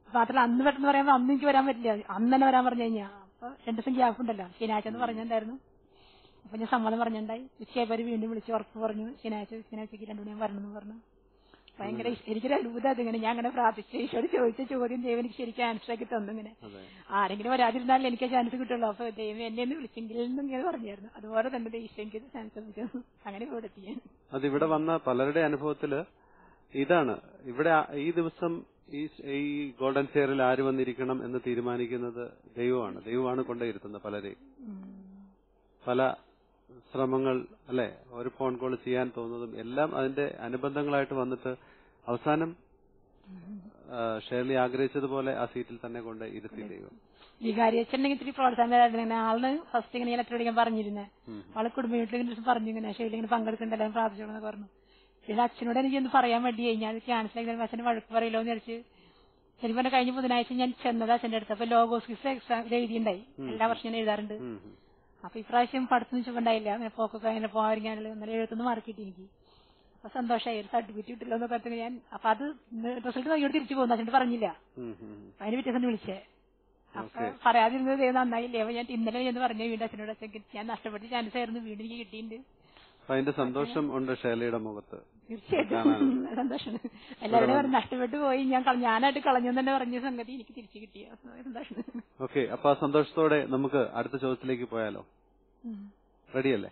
മാത്രമല്ല അന്ന് പെട്ടെന്ന് പറയുമ്പോ അന്ന് എനിക്ക് വരാൻ പറ്റില്ല, അന്ന് തന്നെ വരാൻ പറഞ്ഞു കഴിഞ്ഞാൽ. അപ്പൊ രണ്ടു ദിവസം ഗ്യാപ്പ് ഉണ്ടല്ലോ, ശനിയാഴ്ച എന്ന് പറഞ്ഞിട്ടുണ്ടായിരുന്നു. അപ്പൊ ഞാൻ സമ്മതം പറഞ്ഞിട്ടുണ്ടായി. ഉച്ചയായപ്പോ വീണ്ടും വിളിച്ച് ഉറപ്പ് പറഞ്ഞു, ശനിയാഴ്ച ശനിയാഴ്ചക്ക് രണ്ടു മണി ഞാൻ വരണമെന്ന് പറഞ്ഞു. ഭയങ്കര എനിക്കൊരു അത്ഭുതം അതിങ്ങനെ. ഞാൻ അങ്ങനെ പ്രാർത്ഥിച്ചു, ഈശോട് ചോദിച്ച ചോദ്യം ദൈവം എനിക്ക് ശരിക്കും ആൻസർ ആക്കി തന്നു. ഇങ്ങനെ ആരെങ്കിലും വരാതിരുന്നാലും എനിക്ക് ചാൻസ് കിട്ടുള്ളൂ. അപ്പൊ ദൈവം എന്നെ ഒന്ന് വിളിച്ചെങ്കിൽ ഇങ്ങനെ പറഞ്ഞായിരുന്നു. അതുപോലെ തന്നെ ഈശോ എനിക്ക് ചാൻസ് കിട്ടും. അങ്ങനെ ഇവിടെ എത്തിയാണ്. അത് ഇവിടെ വന്ന പലരുടെ അനുഭവത്തില് ഇതാണ്. ഇവിടെ ഈ ദിവസം ഈ ഈ ഗോൾഡൻ ചെയറിൽ ആര് വന്നിരിക്കണം എന്ന് തീരുമാനിക്കുന്നത് ദൈവമാണ്. ദൈവമാണ് കൊണ്ടുവരുത്തുന്നത് പലരെയും. പല ശ്രമങ്ങൾ അല്ലെ, ഒരു ഫോൺ കോൾ ചെയ്യാൻ തോന്നുന്നതും എല്ലാം അതിന്റെ അനുബന്ധങ്ങളായിട്ട് വന്നിട്ട് അവസാനം ഷേർലി ആഗ്രഹിച്ചതുപോലെ ആ സീറ്റിൽ തന്നെ കൊണ്ട് ഇരുത്തി ദൈവം. ഈ കാര്യച്ചെന്നെങ്കിൽ ഇത്തിരി പ്രോത്സാഹനം. ആളിന് ഫസ്റ്റ് ഇങ്ങനെ ലെറ്റർ അടിക്കാൻ പറഞ്ഞിരുന്നേ. ആള് കുടുംബ വീട്ടിൽ പറഞ്ഞു ഇങ്ങനെ ഷേർലി ഇങ്ങനെ പങ്കെടുക്കണ്ടല്ലോ പ്രാർത്ഥിച്ചോളെന്ന് പറഞ്ഞു. പിന്നെ അച്ഛനോട് എനിക്കൊന്ന് പറയാൻ വേണ്ടിയായി. ഞാൻ ക്യാൻസൽ ആക്കി അച്ഛന് വഴക്ക് പറയല്ലോ എന്ന് വിചാരിച്ച് ശരിക്കും പറഞ്ഞ കഴിഞ്ഞ ബുധനാഴ്ച ഞാൻ ചെന്നത് അച്ഛന്റെ അടുത്ത്. അപ്പൊ ലോഗോസ് ക്വിസ് എക്സാം എഴുതിയുണ്ടായി. എല്ലാ വർഷം ഞാൻ എഴുതാറുണ്ട്. അപ്പൊ ഇപ്രാവശ്യം പഠിത്തം വെച്ചിട്ടുണ്ടായില്ല. അങ്ങനെ പോക്കൊക്കെ അങ്ങനെ പോകാതിരിക്കാനുള്ള ഇന്നലെ എഴുപത്തൊന്ന് മാർക്ക് കിട്ടി എനിക്ക്. അപ്പൊ സന്തോഷമായി. ഒരു സർട്ടിഫിക്കറ്റ് കിട്ടില്ലോ എന്നൊക്കെ പറഞ്ഞ് ഞാൻ അപ്പൊ അത് റിസൾട്ട് വൈകിട്ട് തിരിച്ചു പോകുന്നു. അച്ഛൻ പറഞ്ഞില്ല. അതിന് വ്യത്യാസം വിളിച്ചേ. അപ്പൊ പറയാതിരുന്നത് നന്നായില്ലേ. അപ്പൊ ഞാൻ ഇന്നലെ എന്ന് പറഞ്ഞു വീണ്ടും അച്ഛനോട് അച്ഛൻ ഞാൻ നഷ്ടപ്പെട്ട ചാൻസ് ആയിരുന്നു, വീണ്ടും എനിക്ക് കിട്ടിയിട്ടുണ്ട്. അതിന്റെ സന്തോഷം ഉണ്ട് ഷേർലിയുടെ മുഖത്ത്. തീർച്ചയായിട്ടും സന്തോഷം. എല്ലാവരും നഷ്ടപ്പെട്ടു പോയി, ഞാൻ ഞാനായിട്ട് കളഞ്ഞു തന്നെ പറഞ്ഞ സംഗതി എനിക്ക് തിരിച്ചു കിട്ടിയ സന്തോഷം. ഓക്കെ, അപ്പൊ ആ സന്തോഷത്തോടെ നമുക്ക് അടുത്ത ചോദ്യത്തിലേക്ക് പോയാലോ? റെഡിയല്ലേ?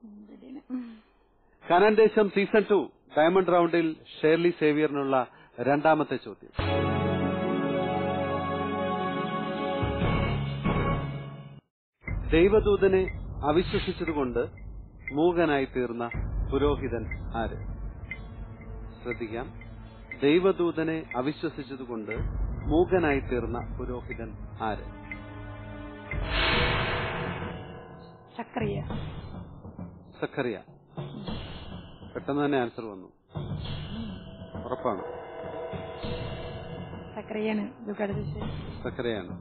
Canaan Desam season two diamond റൗണ്ടിൽ ഷേർലി സേവിയറിനുള്ള രണ്ടാമത്തെ ചോദ്യം. ദൈവദൂതനെ അവിശ്വസിച്ചതുകൊണ്ട് മൂകനായി തീർന്ന പുരോഹിതൻ ആര്? ശ്രദ്ധിക്കാം. ദൈവദൂതനെ അവിശ്വസിച്ചതുകൊണ്ട് മൂകനായി തീർന്ന പുരോഹിതൻ ആര്? സക്കറിയ. സക്കറിയ. പെട്ടെന്ന് തന്നെ ആൻസർ വന്നു. ഉറപ്പാണ്? സക്കറിയാണ്. സക്കറിയാണ്.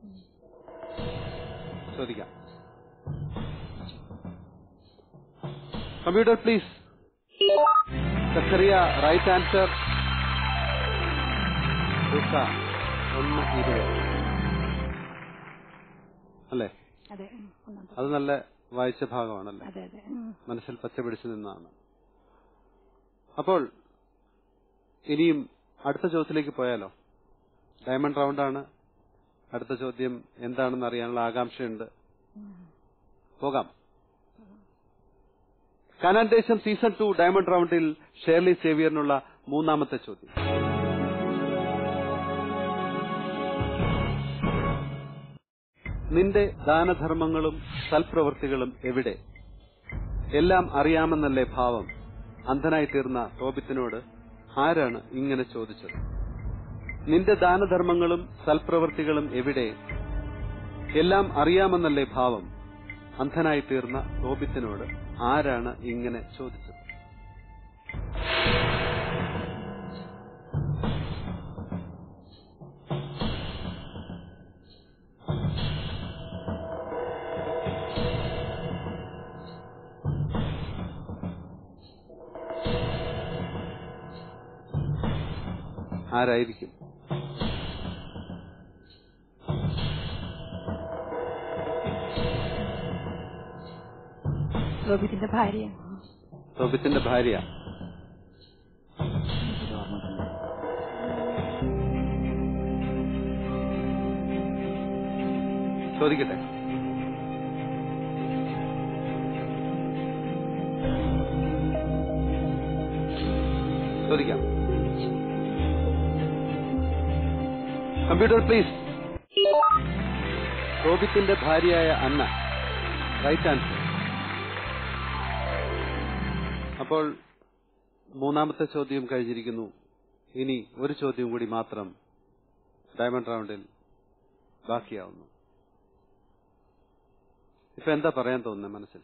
ചോദിക്കാം. Computer please. Zechariah right answer. ഒന്ന് ഇരുപത് അല്ലേ? അത് നല്ല വായിച്ച ഭാഗമാണല്ലേ? മനസ്സിൽ പച്ച പിടിച്ചു നിന്നാണ്. അപ്പോൾ ഇനിയും അടുത്ത ചോദ്യത്തിലേക്ക് പോയാലോ? ഡയമണ്ട് റൗണ്ടാണ്. അടുത്ത ചോദ്യം എന്താണെന്ന് അറിയാനുള്ള ആകാംക്ഷയുണ്ട്. പോകാം. Kanan Desam season two diamond റൗണ്ടിൽ ഷേർലി സേവിയറിനുള്ള മൂന്നാമത്തെ ചോദ്യം. നിന്റെ ദാനധർമ്മങ്ങളും സൽപ്രവൃത്തികളും എവിടെ? എല്ലാം അറിയാമെന്നല്ലേ ഭാവം? അന്ധനായി തീർന്ന തോബിത്തിനോട് ആരാണ് ഇങ്ങനെ ചോദിച്ചത്? നിന്റെ ദാനധർമ്മങ്ങളും സൽപ്രവൃത്തികളും എവിടെ? എല്ലാം അറിയാമെന്നല്ലേ ഭാവം? അന്ധനായി തീർന്ന തോബിത്തിനോട് ആരാണ് ഇങ്ങനെ ചോദിച്ചത്? ആരായിരിക്കും? തോബിത്തിന്റെ ഭാര്യ. തോബിത്തിന്റെ ഭാര്യ. ചോദിക്കട്ടെ. ചോദിക്കാം. Computer please. തോബിത്തിന്റെ ഭാര്യയായ അന്ന. Right answer. അപ്പോൾ മൂന്നാമത്തെ ചോദ്യം കഴിഞ്ഞിരിക്കുന്നു. ഇനി ഒരു ചോദ്യം കൂടി മാത്രം ഡയമണ്ട് റൗണ്ടിൽ ബാക്കിയാവുന്നു. ഇപ്പൊ എന്താ പറയാൻ തോന്നുന്നത് മനസ്സിൽ?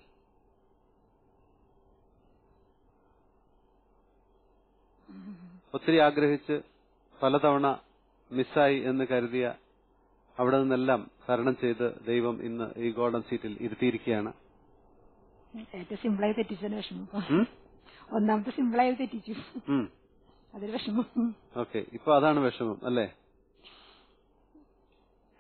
ഒത്തിരി ആഗ്രഹിച്ച് പലതവണ മിസ്സായി എന്ന് കരുതിയ അവിടെ നിന്നെല്ലാം തരണം ചെയ്ത് ദൈവം ഇന്ന് ഈ ഗോൾഡൻ സീറ്റിൽ ഇരുത്തിയിരിക്കുകയാണ്. ഏറ്റവും സിമ്പിളായി തെറ്റിച്ചതിന് വിഷമം. ഒന്നാമത്തെ സിമ്പിളായി തെറ്റിച്ചു, അതൊരു വിഷമം. ഓക്കെ, ഇപ്പൊ അതാണ് വിഷമം അല്ലേ?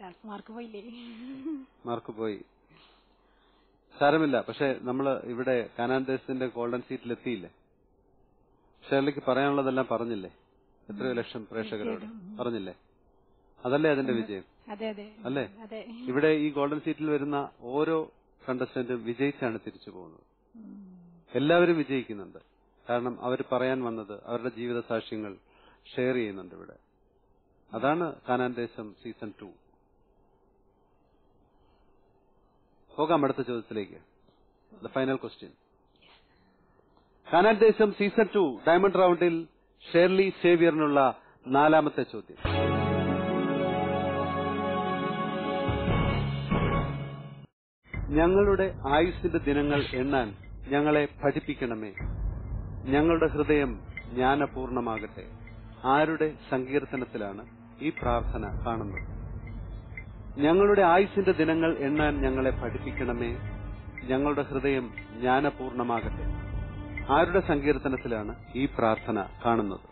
മാർക്ക് പോയില്ലേ? മാർക്ക് പോയി, സാരമില്ല. പക്ഷെ നമ്മൾ ഇവിടെ കാനാൻ ദേശത്തിന്റെ ഗോൾഡൻ സീറ്റിൽ എത്തിയില്ലേ? ഷേർലിക്ക് പറയാനുള്ളതെല്ലാം പറഞ്ഞില്ലേ? എത്രയോ ലക്ഷം പ്രേക്ഷകരോട് പറഞ്ഞില്ലേ? അതല്ലേ അതിന്റെ വിജയം? അല്ലേ? ഇവിടെ ഈ ഗോൾഡൻ സീറ്റിൽ വരുന്ന ഓരോ കണ്ടസ്റ്റന്റും വിജയിച്ചാണ് തിരിച്ചു പോകുന്നത്. എല്ലാവരും വിജയിക്കുന്നുണ്ട്. കാരണം അവർ പറയാൻ വന്നത് അവരുടെ ജീവിത സാക്ഷ്യങ്ങൾ ഷെയർ ചെയ്യുന്നുണ്ട് ഇവിടെ. അതാണ് കാനാൻ ദേശം സീസൺ ടു. പോകാം അടുത്ത ചോദ്യത്തിലേക്ക്. The final question. Canaan Desam season two diamond റൗണ്ടിൽ ഷേർലി സേവ്യറിനുള്ള നാലാമത്തെ ചോദ്യം. ഞങ്ങളുടെ ആയുസ്സിന്റെ ദിനങ്ങൾ എണ്ണാൻ ഞങ്ങളെ പഠിപ്പിക്കണമേ. ഞങ്ങളുടെ ഹൃദയം ജ്ഞാനപൂർണമാകട്ടെ. ആരുടെ സങ്കീർത്തനത്തിലാണ് ഈ പ്രാർത്ഥന കാണുന്നത്? ഞങ്ങളുടെ ആയുസ്സിന്റെ ദിനങ്ങൾ എണ്ണാൻ ഞങ്ങളെ പഠിപ്പിക്കണമേ. ഞങ്ങളുടെ ഹൃദയം ജ്ഞാനപൂർണമാകട്ടെ. ആരുടെ സങ്കീർത്തനത്തിലാണ് ഈ പ്രാർത്ഥന കാണുന്നത്?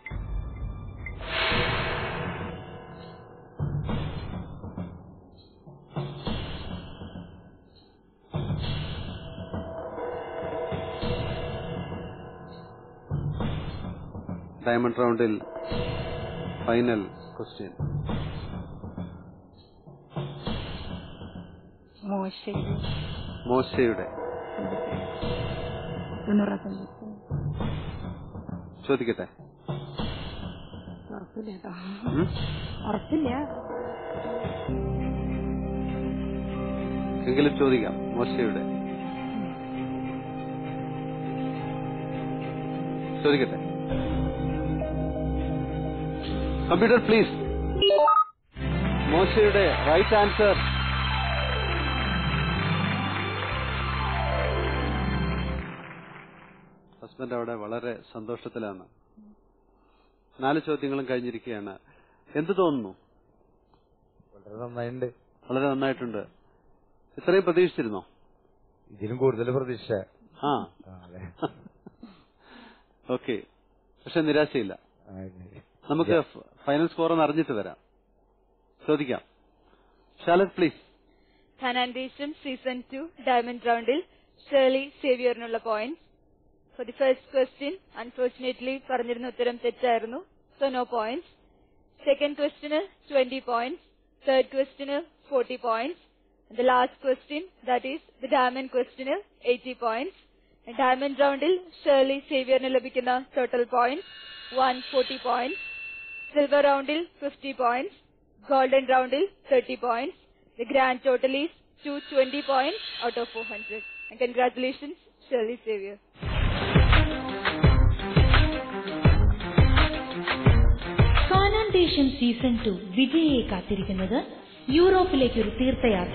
ഡയമണ്ട് റൗണ്ടിൽ ഫൈനൽ ക്വസ്റ്റ്യൻ. മോശയുടെ ചോദിക്കട്ടെ? എങ്കിലും ചോദിക്കാം. മോശയുടെ ചോദിക്കട്ടെ? Computer please. മോശയുടെ റൈറ്റ് ആൻസർ ഹസ്ബൻഡ് അവിടെ വളരെ സന്തോഷത്തിലാണ്. നാല് ചോദ്യങ്ങളും കഴിഞ്ഞിരിക്കുകയാണ്. എന്ത് തോന്നുന്നു? വളരെ നന്നായിട്ടുണ്ട്. വളരെ നന്നായിട്ടുണ്ട്. ഇത്രയും പ്രതീക്ഷിച്ചിരുന്നോ? ഇതിലും കൂടുതൽ പ്രതീക്ഷ. ആ ഓക്കെ. പക്ഷെ നിരാശയില്ല. നമുക്ക് ഫൈനൽ സ്കോർ ഒന്ന് അറിഞ്ഞിട്ട് വരാം. ചോദിക്കാം. ഷാലറ്റ് please. Canaan Desam season two diamond റൗണ്ടിൽ ഷേർലി സേവിയറിനുള്ള points. For the first question unfortunately പറഞ്ഞിരുന്ന ഉത്തരം തെറ്റായിരുന്നു, സോ നോ പോയിന്റ്സ്. സെക്കൻഡ് ക്വസ്റ്റ്യന് ട്വന്റി പോയിന്റ്സ്, തേർഡ് ക്വസ്റ്റ്യന് forty points, the last question that is the diamond ക്വസ്റ്റ്യന് എയ്റ്റി പോയിന്റ്സ്. ഡയമണ്ട് റൗണ്ടിൽ ഷേർലി സേവിയറിന് ലഭിക്കുന്ന total points one forty points. Silver റൗണ്ടിൽ ഫിഫ്റ്റി പോയിന്റ്സ്, ഗോൾഡൻ റൗണ്ടിൽ thirty points. The grand total is two hundred twenty points out of four hundred. And congratulations, Shirley Xavier. Kanan Desam season to വിജയിയെ കാത്തിരിക്കുന്നത് യൂറോപ്പിലേക്കൊരു തീർത്ഥയാത്ര.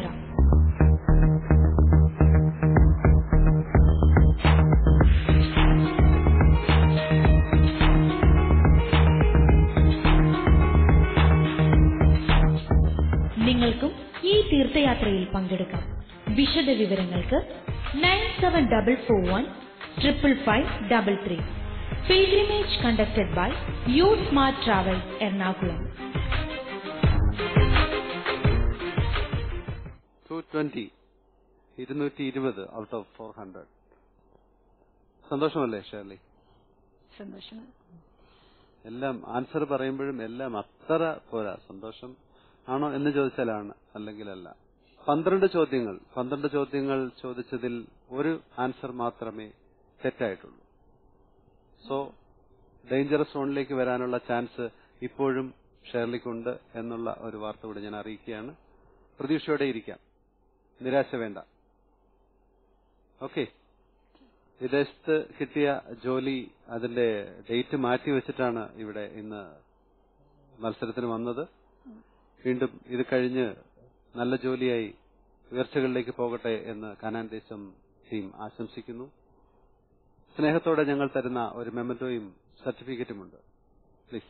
നിങ്ങൾക്കും ഈ തീർത്ഥയാത്രയിൽ പങ്കെടുക്കാം. വിശദ വിവരങ്ങൾക്ക് nine seven double four one triple five double three. Pilgrimage conducted by U Smart Travel Ernakulam. ഇരുന്നൂറ്റി ഇരുപത് out of four hundred. സന്തോഷമല്ലേ ഷേർലി? സന്തോഷം. എല്ലാം ആൻസർ പറയുമ്പോഴും എല്ലാം അത്ര പോരാ. സന്തോഷം ആണോ എന്ന് ചോദിച്ചാലാണ്, അല്ലെങ്കിൽ അല്ല. പന്ത്രണ്ട് ചോദ്യങ്ങൾ പന്ത്രണ്ട് ചോദ്യങ്ങൾ ചോദിച്ചതിൽ ഒരു ആൻസർ മാത്രമേ തെറ്റായിട്ടുള്ളൂ. സോ ഡേഞ്ചറസ് സോണിലേക്ക് വരാനുള്ള ചാൻസ് ഇപ്പോഴും ഷേർലിക്കുണ്ട് എന്നുള്ള ഒരു വാർത്ത കൂടെ ഞാൻ അറിയിക്കുകയാണ്. പ്രതീക്ഷയോടെ ഇരിക്കാം, നിരാശ വേണ്ട. ഓക്കെ. വിദേശത്ത് കിട്ടിയ ജോലി അതിന്റെ ഡേറ്റ് മാറ്റി വെച്ചിട്ടാണ് ഇവിടെ ഇന്ന് മത്സരത്തിന് വന്നത്. വീണ്ടും ഇത് കഴിഞ്ഞ് നല്ല ജോലിയായി ഉയർച്ചകളിലേക്ക് പോകട്ടെ എന്ന് കാനാൻ ദേശം ടീം ആശംസിക്കുന്നു. സ്നേഹത്തോടെ ഞങ്ങൾ തരുന്ന ഒരു മെമന്റോയും സർട്ടിഫിക്കറ്റുമുണ്ട്. പ്ലീസ്.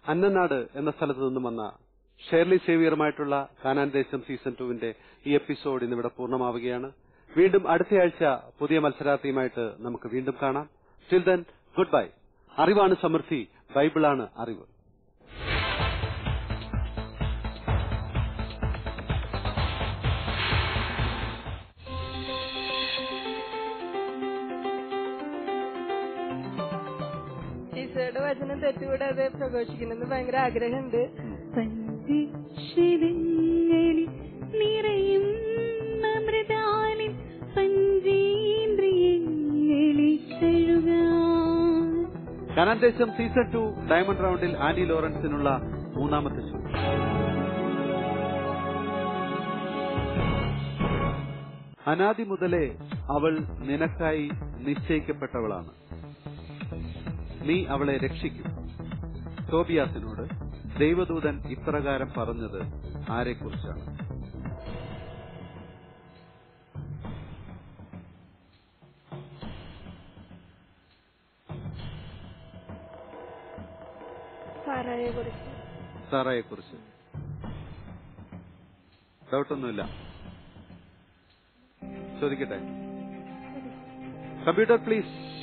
അന്നനാട് എന്ന സ്ഥലത്ത് നിന്നും വന്ന ഷേർലി സേവിയറുമായിട്ടുള്ള കാനാൻ ദേശം സീസൺ ടുവിന്റെ ഈ എപ്പിസോഡ് ഇന്നിവിടെ പൂർണ്ണമാവുകയാണ്. വീണ്ടും അടുത്തയാഴ്ച പുതിയ മത്സരാർത്ഥിയുമായിട്ട് നമുക്ക് വീണ്ടും കാണാം. Till then goodbye. അറിവാണ് സമൃദ്ധി, ബൈബിളാണ് അറിവ്. ഈശോയുടെ വചനം തെറ്റുകൂടാതെ പ്രഘോഷിക്കണമെന്ന് ഭയങ്കര ആഗ്രഹമുണ്ട്. നിറയും അമൃതാനിൻ പഞ്ചേന്ദ്രിയങ്ങളിൽ Kanan Desam season two diamond റൗണ്ടിൽ ആന്റി ലോറൻസിനുള്ള മൂന്നാമത്തെ ഷോ. അനാദി മുതലേ അവൾ നിനക്കായി നിശ്ചയിക്കപ്പെട്ടവളാണ്, നീ അവളെ രക്ഷിക്കും. തോബിയാസിനോട് ദൈവദൂതൻ ഇപ്രകാരം പറഞ്ഞത് ആരെക്കുറിച്ചാണ്? സാറായെക്കുറിച്ച്. ഡൗട്ടൊന്നുമില്ല, ചോദിക്കട്ടെ? Computer please.